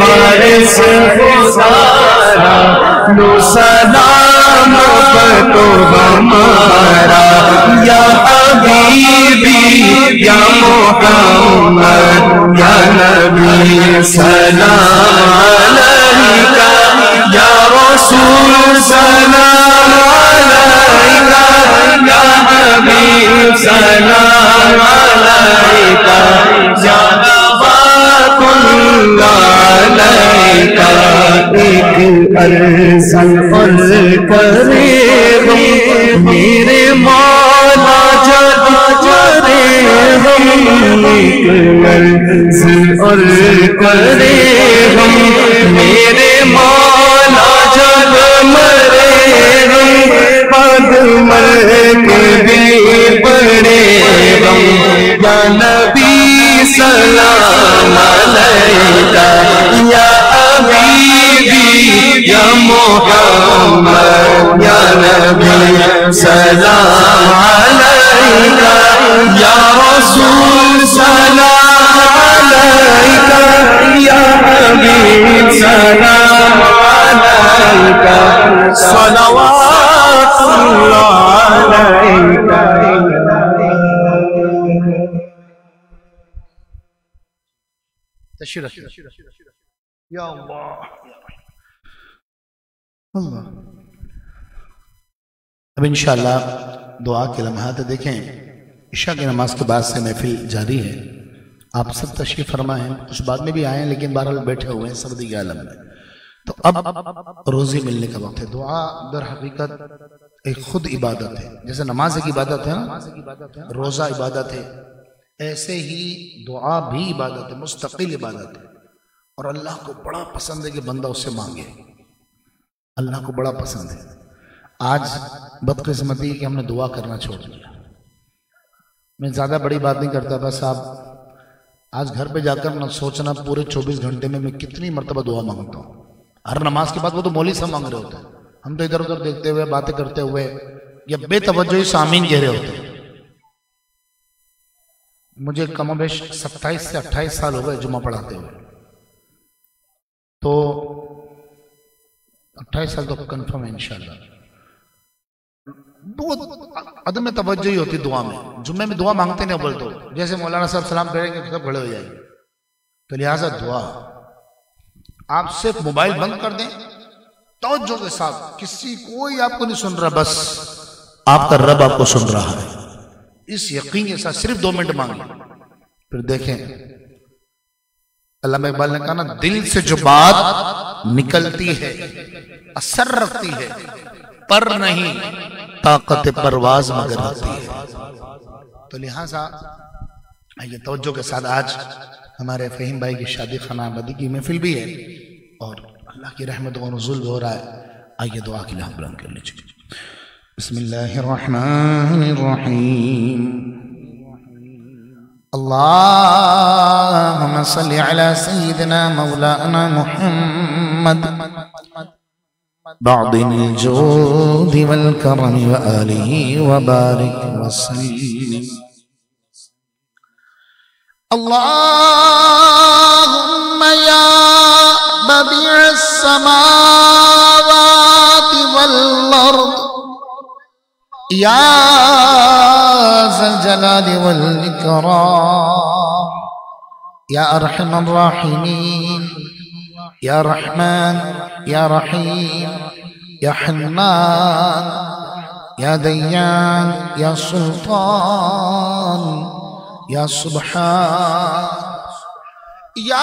वारिस हो सारा, लो सलाम तो हमारा या हबीबी या मोहम्मद या नबी सलाम अलैका या रसूल सलाम अलैका या हबीब सलाम अलैका या अलैका। एक अर्ज़ अर्ज़ करे हम मेरे मौला जब मरे हम, एक अर्ज़ अर्ज़ करे हम मेरे मौला जब मरे हम, पग मर के भी पड़े हम या नबी सलाम अलैका या हबीबी या मोहम्मद या नबी सलाम अलैका या रसूल सलाम अलैका या हबीब सलाम अलैका सलवातुल्लाह अलैका।
या अल्लाह अल्लाह। अब इंशाअल्लाह दुआ के लम्हात देखें। इशा की नमाज के बाद से महफिल जारी है। आप सब तशरीफ फरमा हैं, कुछ बाद में भी आए हैं, लेकिन बहरहाल बैठे हुए हैं सर्दी के आलम में। तो अब रोजी मिलने का वक्त है। दुआ दर हकीकत एक खुद इबादत है। जैसे नमाज एक इबादत है ना, रोजा इबादत है, ऐसे ही दुआ भी इबादत है, मुस्तकिल इबादत है। और अल्लाह को बड़ा पसंद है कि बंदा उससे मांगे। अल्लाह को बड़ा पसंद है। आज बदकिस्मती कि हमने दुआ करना छोड़ दिया। मैं ज़्यादा बड़ी बात नहीं करता, बस आप आज घर पे जाकर ना सोचना पूरे चौबीस घंटे में मैं कितनी मरतबा दुआ मांगता हूँ। हर नमाज के बाद वो तो मौली सब मांग रहे होते हैं, हम तो इधर उधर देखते हुए बातें करते हुए या बेतवज्जो सामीन कह रहे होते हैं। मुझे कमोबेश सत्ताईस से अट्ठाईस साल हो गए जुम्मा पढ़ाते हुए, तो अट्ठाईस साल तो कंफर्म है इंशाल्लाह। बहुत अदम में तवज्जो ही होती दुआ में। जुम्मे में दुआ मांगते नहीं बोल तो जैसे मौलाना साहब सलाम करेंगे सब खड़े हो जाएंगे। तो लिहाजा दुआ आप सिर्फ मोबाइल बंद कर दें तवज्जो के साथ, किसी कोई आपको नहीं सुन रहा, बस आपका रब आपको सुन रहा है, इस यकीन के साथ सिर्फ दो मिनट मांगे। फिर देखें अल्लामा इकबाल ने कहा ना, दिल से जो बात निकलती है असर रखती है, पर नहीं ताकत परवाज मगर रखती है। तो लिहाजा आइए तवज्जो के साथ, आज हमारे फहीम भाई की शादी खाना आबादी की महफिल भी है और अल्लाह की रहमत व नुज़ूल भी हो रहा है। आइए दुआ के लिए हाथ बुलंद कर लीजिए। बिस्मिल्लाहिर्रहमानिर्रहीम। अल्लाहुम्मा सल्लि अला सय्यिदिना मौलाना मुहम्मद बादिल जूदि वल करम व आलिहि व बारिक वसल्लिम। अल्लाहुम्मा या बदीअस समावाति वल अर्द या ज़ल जलाली वल इकराम या अरहमर राहिमीन या रहमान या रहीम या हन्नान या दय्यान या सुल्तान या सुब्हान या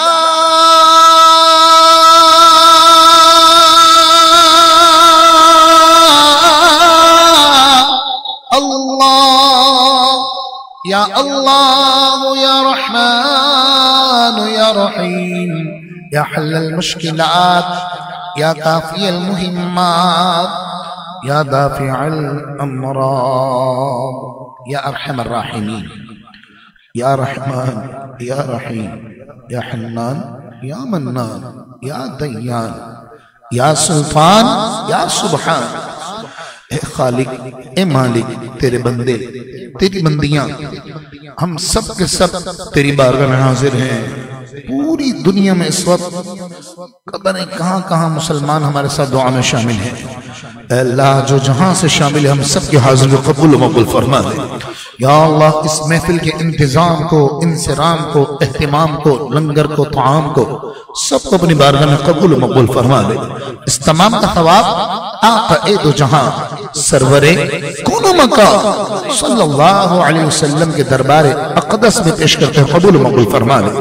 अल्लाह या अल्लाह या रहमान या रहीम या हल्लल मुश्किलात या काफियल मुहिम्मात या दाफिअल अमराद या अरहमर राहिमीन या रहमान या रहीम या हन्नान या मन्नान या दय्यान या सुल्तान या सुब्हान। ए खालिक, ए मालिक, तेरे बंदे तेरी बंदियां हम सब के सब तेरी बारगाह में हाजिर हैं। पूरी दुनिया में इस वक्त पता नहीं कहां कहां मुसलमान हमारे साथ दुआ में शामिल हैं। अल्लाह जो जहां से शामिल है हम सब के हाजिर को कबूल मकबूल फरमा दे। या अल्लाह इस महफिल के इंतजाम को, इंसराम को, एहतिमाम को, लंगर को, ताम को सबको अपनी बारगाह में कबूल मकबूल फरमा दे। इस तमाम का सवाब आका ए दो जहां सरवरे कौनो मका सल्लल्लाहु अलैहि वसल्लम के दरबार अक़दस में पेश करते हैं, कबूल मकबूल फरमा दे।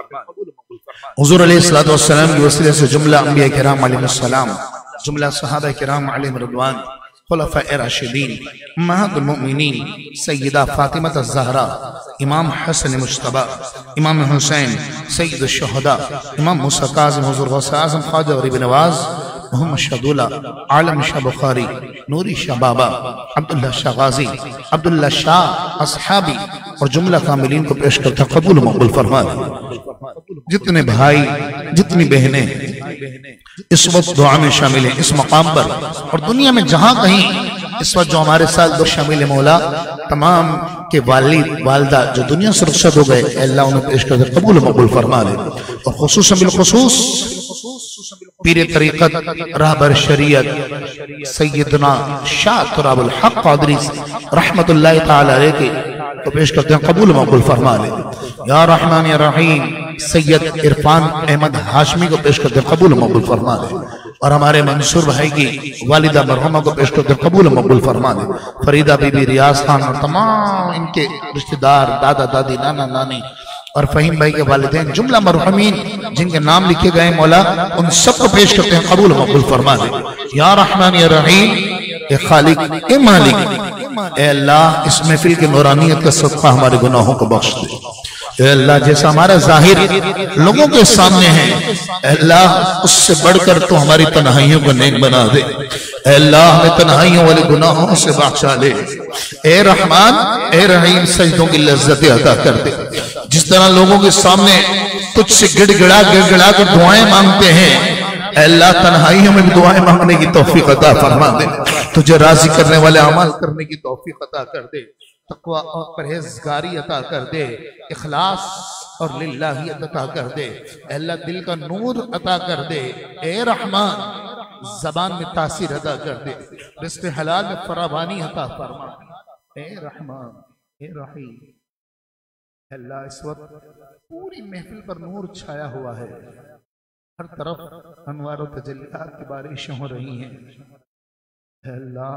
हुज़ूर अलैहिस्सलातु वस्सलाम की वसीले से जुमला अंबिया किराम अलैहिस्सलाम, जुमला सहाबा किराम अलैहिम रिदवान, खुलफाए राशिदीन, उम्महातुल मोमिनीन सय्यदा फातिमा ज़हरा, इमाम हसन मुज्तबा, इमाम हुसैन सय्यदुश शुहदा, इमाम मूसा काज़िम, हुज़ूर गौस आज़म ख्वाजा गरीब नवाज मोहम्मद शाहदुल्ला, आलम शाह बुखारी, नूरी शाह बाबा, अब्दुल्ला शाह गाजी, अब्दुल्ला शाह असहाबी और जुमला कामिलीन को पेश करता कबूल मकबूल फरमा दे। जितने भाई जितनी बहनें इस वक्त दुआ में शामिल हैं इस मकाम पर और दुनिया में जहां कहीं इस वक्त जो हमारे साथ दो शामिल है मौला, तमाम के वालिद वालदा जो दुनिया से रुखसत हो गए, अल्लाह उन्हें पेश कर दे, कबूल मकबूल फरमा दे। और खुसूसन बिलखुसूस पीर तरीक़त रहबर शरीयत सैयदना शाह तुराबुल हक क़ादरी रहमतुल्लाहि तआला अलैहि के तो पेश करते हैं, कबूल मकबूल फरमा ले। या रहमान या रहीम सैयद इरफान अहमद हाशमी को पेश करते हैं, कबूल मकबूल फरमा ले। और हमारे मंसूर भाई की वालिदा मरहुमा को पेश करते हैं, कबूल मकबूल फरमा ले। फरीदा बीबी, रियाज खान और तमाम इनके रिश्तेदार, दादा दादी, नाना नानी और फहीम भाई के वालिदैन, जुमला मरहुमीन जिनके नाम लिखे गए मौला, उन सबको पेश करते हैं, कबूल मकबूल फरमा दे। या रहमान या रहीम ए खालिक ए मालिक ए अल्लाह, इस महफिल की नूरानियत का सदका हमारे गुनाहों को बख्श दे। ए अल्लाह, जैसा हमारा जाहिर लोगों के सामने है, अल्लाह उससे बढ़कर तो हमारी तन्हाइयों को नेक बना दे। अल्लाह हमें तन्हाइयों वाले गुनाहों से बख्शा ले। ए रहमान ए रहीम, सजदों की लज्जतें अता कर दे। जिस तरह लोगों के सामने तुझसे गिड़गिड़ा गिड़गिड़ा कर दुआएं मांगते हैं, अल्लाह तन्हाइयों में भी दुआएं मांगने की तौफीक अता फरमा दे। तुझे राजी करने वाले अमल करने की तौफीक अता कर दे। तक़वा और परहेजगारी अता कर दे। इखलास और लिल्लाहियत अता कर दे। अल्लाह दिल का नूर अता कर दे। ए रहमान, जबान में तासीर अता कर दे। रिज़्क़ हलाल में फरावानी अता फरमा। ए रहमान ए रहीम, अल्लाह इस वक्त पूरी महफिल पर नूर छाया हुआ है। हर तरफ अनवार और तजल्लियात की बारिशें हो रही हैं। अल्लाह,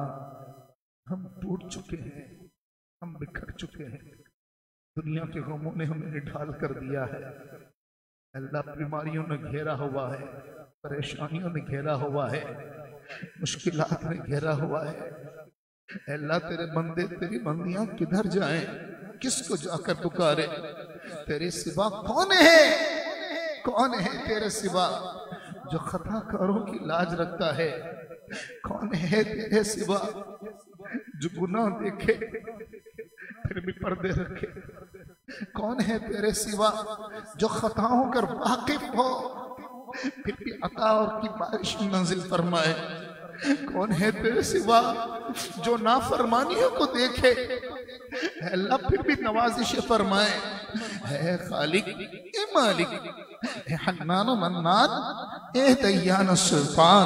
हम टूट चुके हैं, हम बिखर चुके हैं। दुनिया के गमों ने हमें निढाल कर दिया है। अल्लाह, बीमारियों ने घेरा हुआ है, परेशानियों ने घेरा हुआ है, मुश्किलात ने घेरा हुआ है। अल्लाह, तेरे बंदे तेरी बंदियां किधर जाएं, किसको जाकर पुकारे? तेरे सिवा कौन है? कौन है तेरे सिवा जो खताकारों की लाज रखता है? कौन है तेरे सिवा जो गुनाह देखे फिर भी पर्दे रखे? कौन है तेरे सिवा जो खताओं कर वाकिफ हो फिर भी अता और की बारिश नाज़िल फरमाए? कौन है तेरे सिवा जो नाफरमानियों को देखे अल्लाह फिर भी नवाजिश फरमाए? है खालिक ए मालिक, ए हन्नान व मन्नान, ए दय्यान सुल्तान,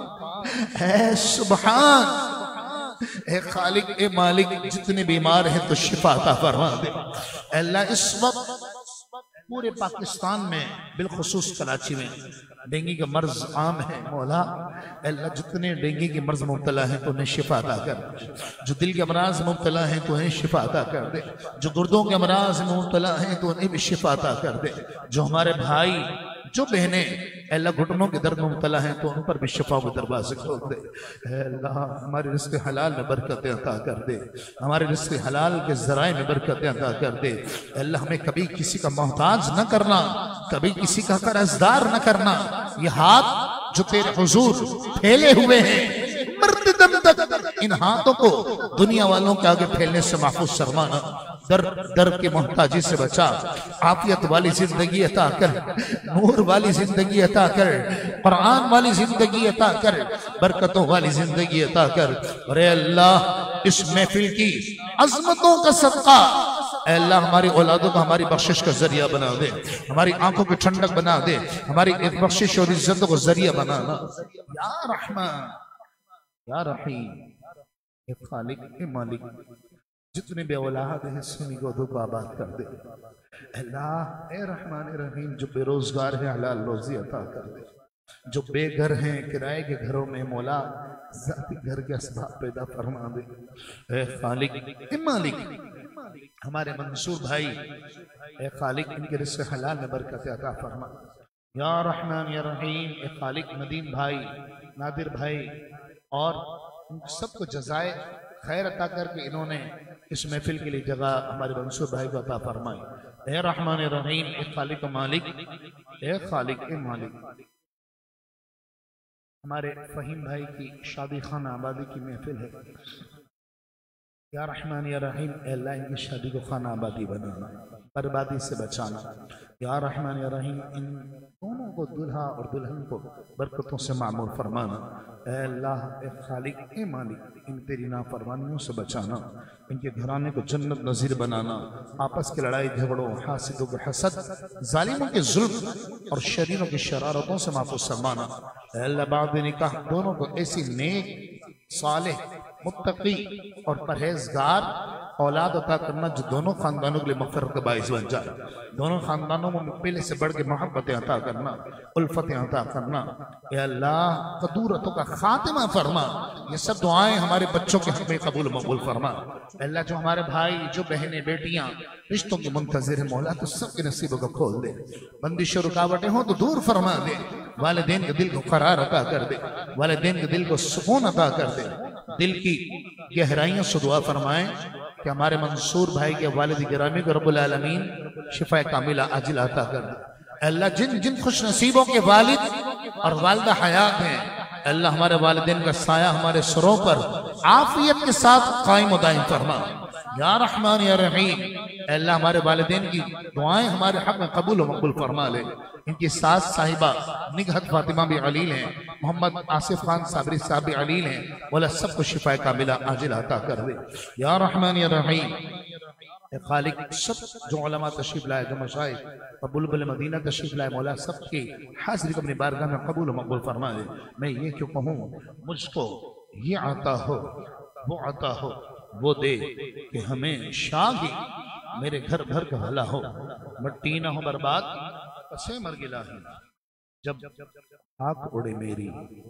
है सुबहान, ए खालिक ए मालिक, जितने बीमार हैं तो शिफा अता फरमा दे। अल्लाह, इस वक्त पूरे पाकिस्तान में बिलखुसूस कराची में डेंगू का मर्ज आम है मौला। अल्लाह, जितने डेंगू के मर्ज मुब्तला हैं तो उन्हें शिफा अता कर। जो दिल के अमराज मुब्तला हैं तो उन्हें शिफा अता कर दे। जो गुर्दों के अमराज में मुब्तला हैं तो उन्हें भी शिफा अता कर दे। जो हमारे भाई जो बहनें अल्लाह घुटनों के दर्द में मुब्तला हैं तो उन पर भी शिफा के दरवाजे खोल दे। अल्लाह, हमारे रिज़्क़ हलाल में बरकतें अता कर दे। हमारे रिज़्क़ हलाल के ज़राए में बरकतें अता कर दे। अल्लाह, हमें कभी किसी का मोहताज न करना, कभी किसी का कर्जदार न करना। ये हाथ जो तेरे हुजूर फैले हुए हैं, मरते दम तक इन हाथों को दुनिया वालों के आगे फैलने से महफूज फरमाना। दर दर के मोहताजी से बचा। आफियत वाली जिंदगी अता कर, नूर वाली जिंदगी अता कर, कुरान वाली जिंदगी अता कर, बरकतों वाली जिंदगी अता कर। अरे अल्लाह, इस महफिल की अजमतों का सदका अल्लाह हमारी औलादों को हमारी बख्शिश का जरिया बना दे। हमारी आंखों की ठंडक बना दे। हमारी एक बख्शिश और इज्जतों को जरिया बनाना। या रहमान या रहीम ए खालिक ए मालिक, जितने बे औलाद हैं सुनी गोदों को आबाद कर दे। अल्लाह ए रहमान ए रहीम, जो बेरोजगार है हलाल रोजी अता कर दे। जो बेघर हैं किराए के घरों में मौला जाती घर के असबाब पैदा फरमा दे। ए खालिक ए मालिक, हमारे मंसूर भाई ए खालिक, इनके रिज़्क़ हलाल में बरकत अता फरमा। या रहमान या रहीम ए खालिक, नदीम भाई, नादिर भाई और सबको जज़ाए खैर अता करके इन्होंने इस महफिल के लिए जगह हमारे मंसूर भाई को अता फरमाई। ए रहमान ए रहीम ए खालिक मालिक, ए खालिक ए मालिक, हमारे फहीम भाई की शादी खाना आबादी की महफिल है। या रहमान या रहीम, अल्लाह इनकी शादी को खाना आबादी बनाना, बर्बादी से बचाना। या रहमान या रहीम, इन दोनों को दुल्हा और दुल्हन को बरकतों से मामूर फरमाना। अल्लाह ए खालिक ए मालिक, इन तेरी नाफरमानियों से बचाना, इनके घराने को जन्नत नज़ीर बनाना, आपस की लड़ाई झगड़ों, हासिदों के हसद, जालिमों के जुल्म और शरीरों की शरारतों से महफूज फरमाना। अल्लाह बाद निकाह दोनों को ऐसी नेक सालेह मुत्तकी और परहेजगार औलाद अता करना जो दोनों खानदानों के लिए मग़फ़िरत का बाइस बन जाए। दोनों खानदानों में पहले से बढ़ के मोहब्बतें अता करना, उल्फतें अता करना। ए अल्लाह कदूरतों का खातिमा फरमा। ये सब दुआएं हमारे बच्चों के हक़ में कबूल मकबूल फरमा। अल्लाह जो हमारे भाई, जो बहनें, बेटियां रिश्तों की मुंतज़िर है मौला, तो सबके नसीबों को खोल दे। बंदिश रुकावटें हो तो दूर फरमा दे। वालिदैन के दिल को करार अता कर दे, वालिदैन के दिल को सुकून अता कर दे। दिल की गहराइयों से दुआ फरमाएं कि हमारे मंसूर भाई के वालिद गिरामी को रब्बुल आलमीन शिफाए कामिला आजिल अता कर दे। अल्लाह जिन जिन खुश नसीबों के वालिद और वालिदा हयात हैं, अल्लाह हमारे वालिदैन का साया हमारे सरों पर आफियत के साथ कायम दायम फरमा। या रहमान या रहीम, अल्लाह हमारे वालिदैन की दुआएं हमारे हक में कबूल व मकबूल फरमा ले। इनकी सास साहिबा निगहत फातिमा भी अलील हैं, मोहम्मद आसिफ खान साबरी साहब भी अलील हैं, बोला सबको शिफाए कामिला आजिल अता कर दे। या रहमान या रहीम ए खालिक, सब जो उलमा तशरीफ लाए, जो मशाइख और बुलबुल मदीना तशरीफ लाए, मौला सबकी हाजिरी को अपनी बारगाह में कबूल व मकबूल फरमा दे। मैं ये क्यों कहूँ, मुझको ये आता हो वो आता हो वो दे कि हमें शाही मेरे घर भर का भला हो, मट्टी ना हो बर्बाद कसे मर गिला ही। जब आँख उड़े मेरी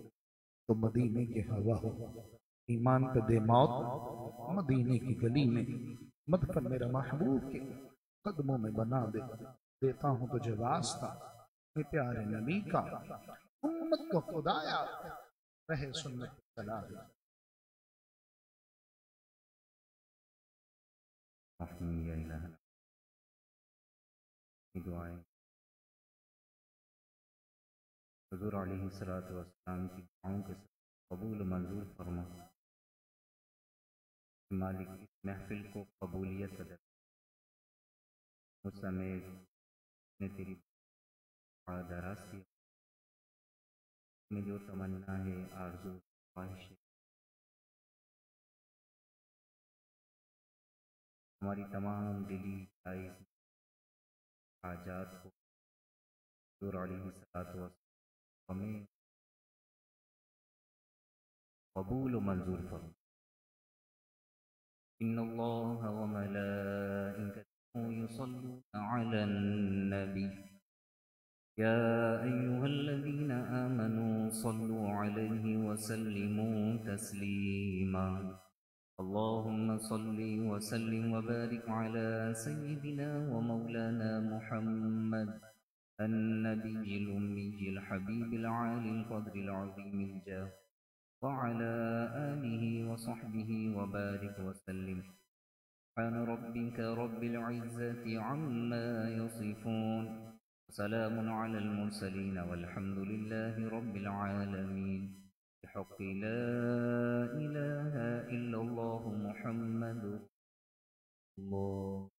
तो मदीने की हवा हो, ईमान पे दे मौत मदीने की गली में, मदफन मेरा महबूब के कदमों में बना दे। देता हूँ तुझे वास्ता ये प्यारे नबी का, उम्मत को खुदाया रहे सुन्नत चला दे।
दुआएं हुज़ूर अलैहिस्सलातु वस्सलाम की दुआओं के कबूल मंजूर फरमा। मालिक इस महफिल को कबूलियत अदा उस समय ने तेरी दराज की में जो तमन्ना है, आरज़ू ख्वाहिश है, हमारी तमाम दिली जायज़ हाजात को हुज़ूर अलैहिस्सलातु वस्सलाम हमें कबूल मंजूर फरमा। इन्नल्लाह व मलाइकतहु युसल्लूना अलन नबी या अय्युहल्लज़ीना आमनू सल्लू अलैहि व सल्लिमू तस्लीमा। अल्लाहुम्मा सल्लि व सल्लिम व बारिक अला सय्यिदिना व मौलाना मुहम्मद अन्नबिय्यिल उम्मिय्यिल हबीबिल आलिल क़द्रिल अज़ीमिल जाह व अला आलिहि व सहबिहि व बारिक व सल्लिम। सुब्हान रब्बिका रब्बिल इज़्ज़ति अम्मा यसिफून, सलामुन अलल मुरसलीन वल्हम्दुलिल्लाहि रब्बिल आलमीन। बिहक़्क़ि ला इलाहा इल्लल्लाहु मुहम्मदुर रसूलुल्लाह।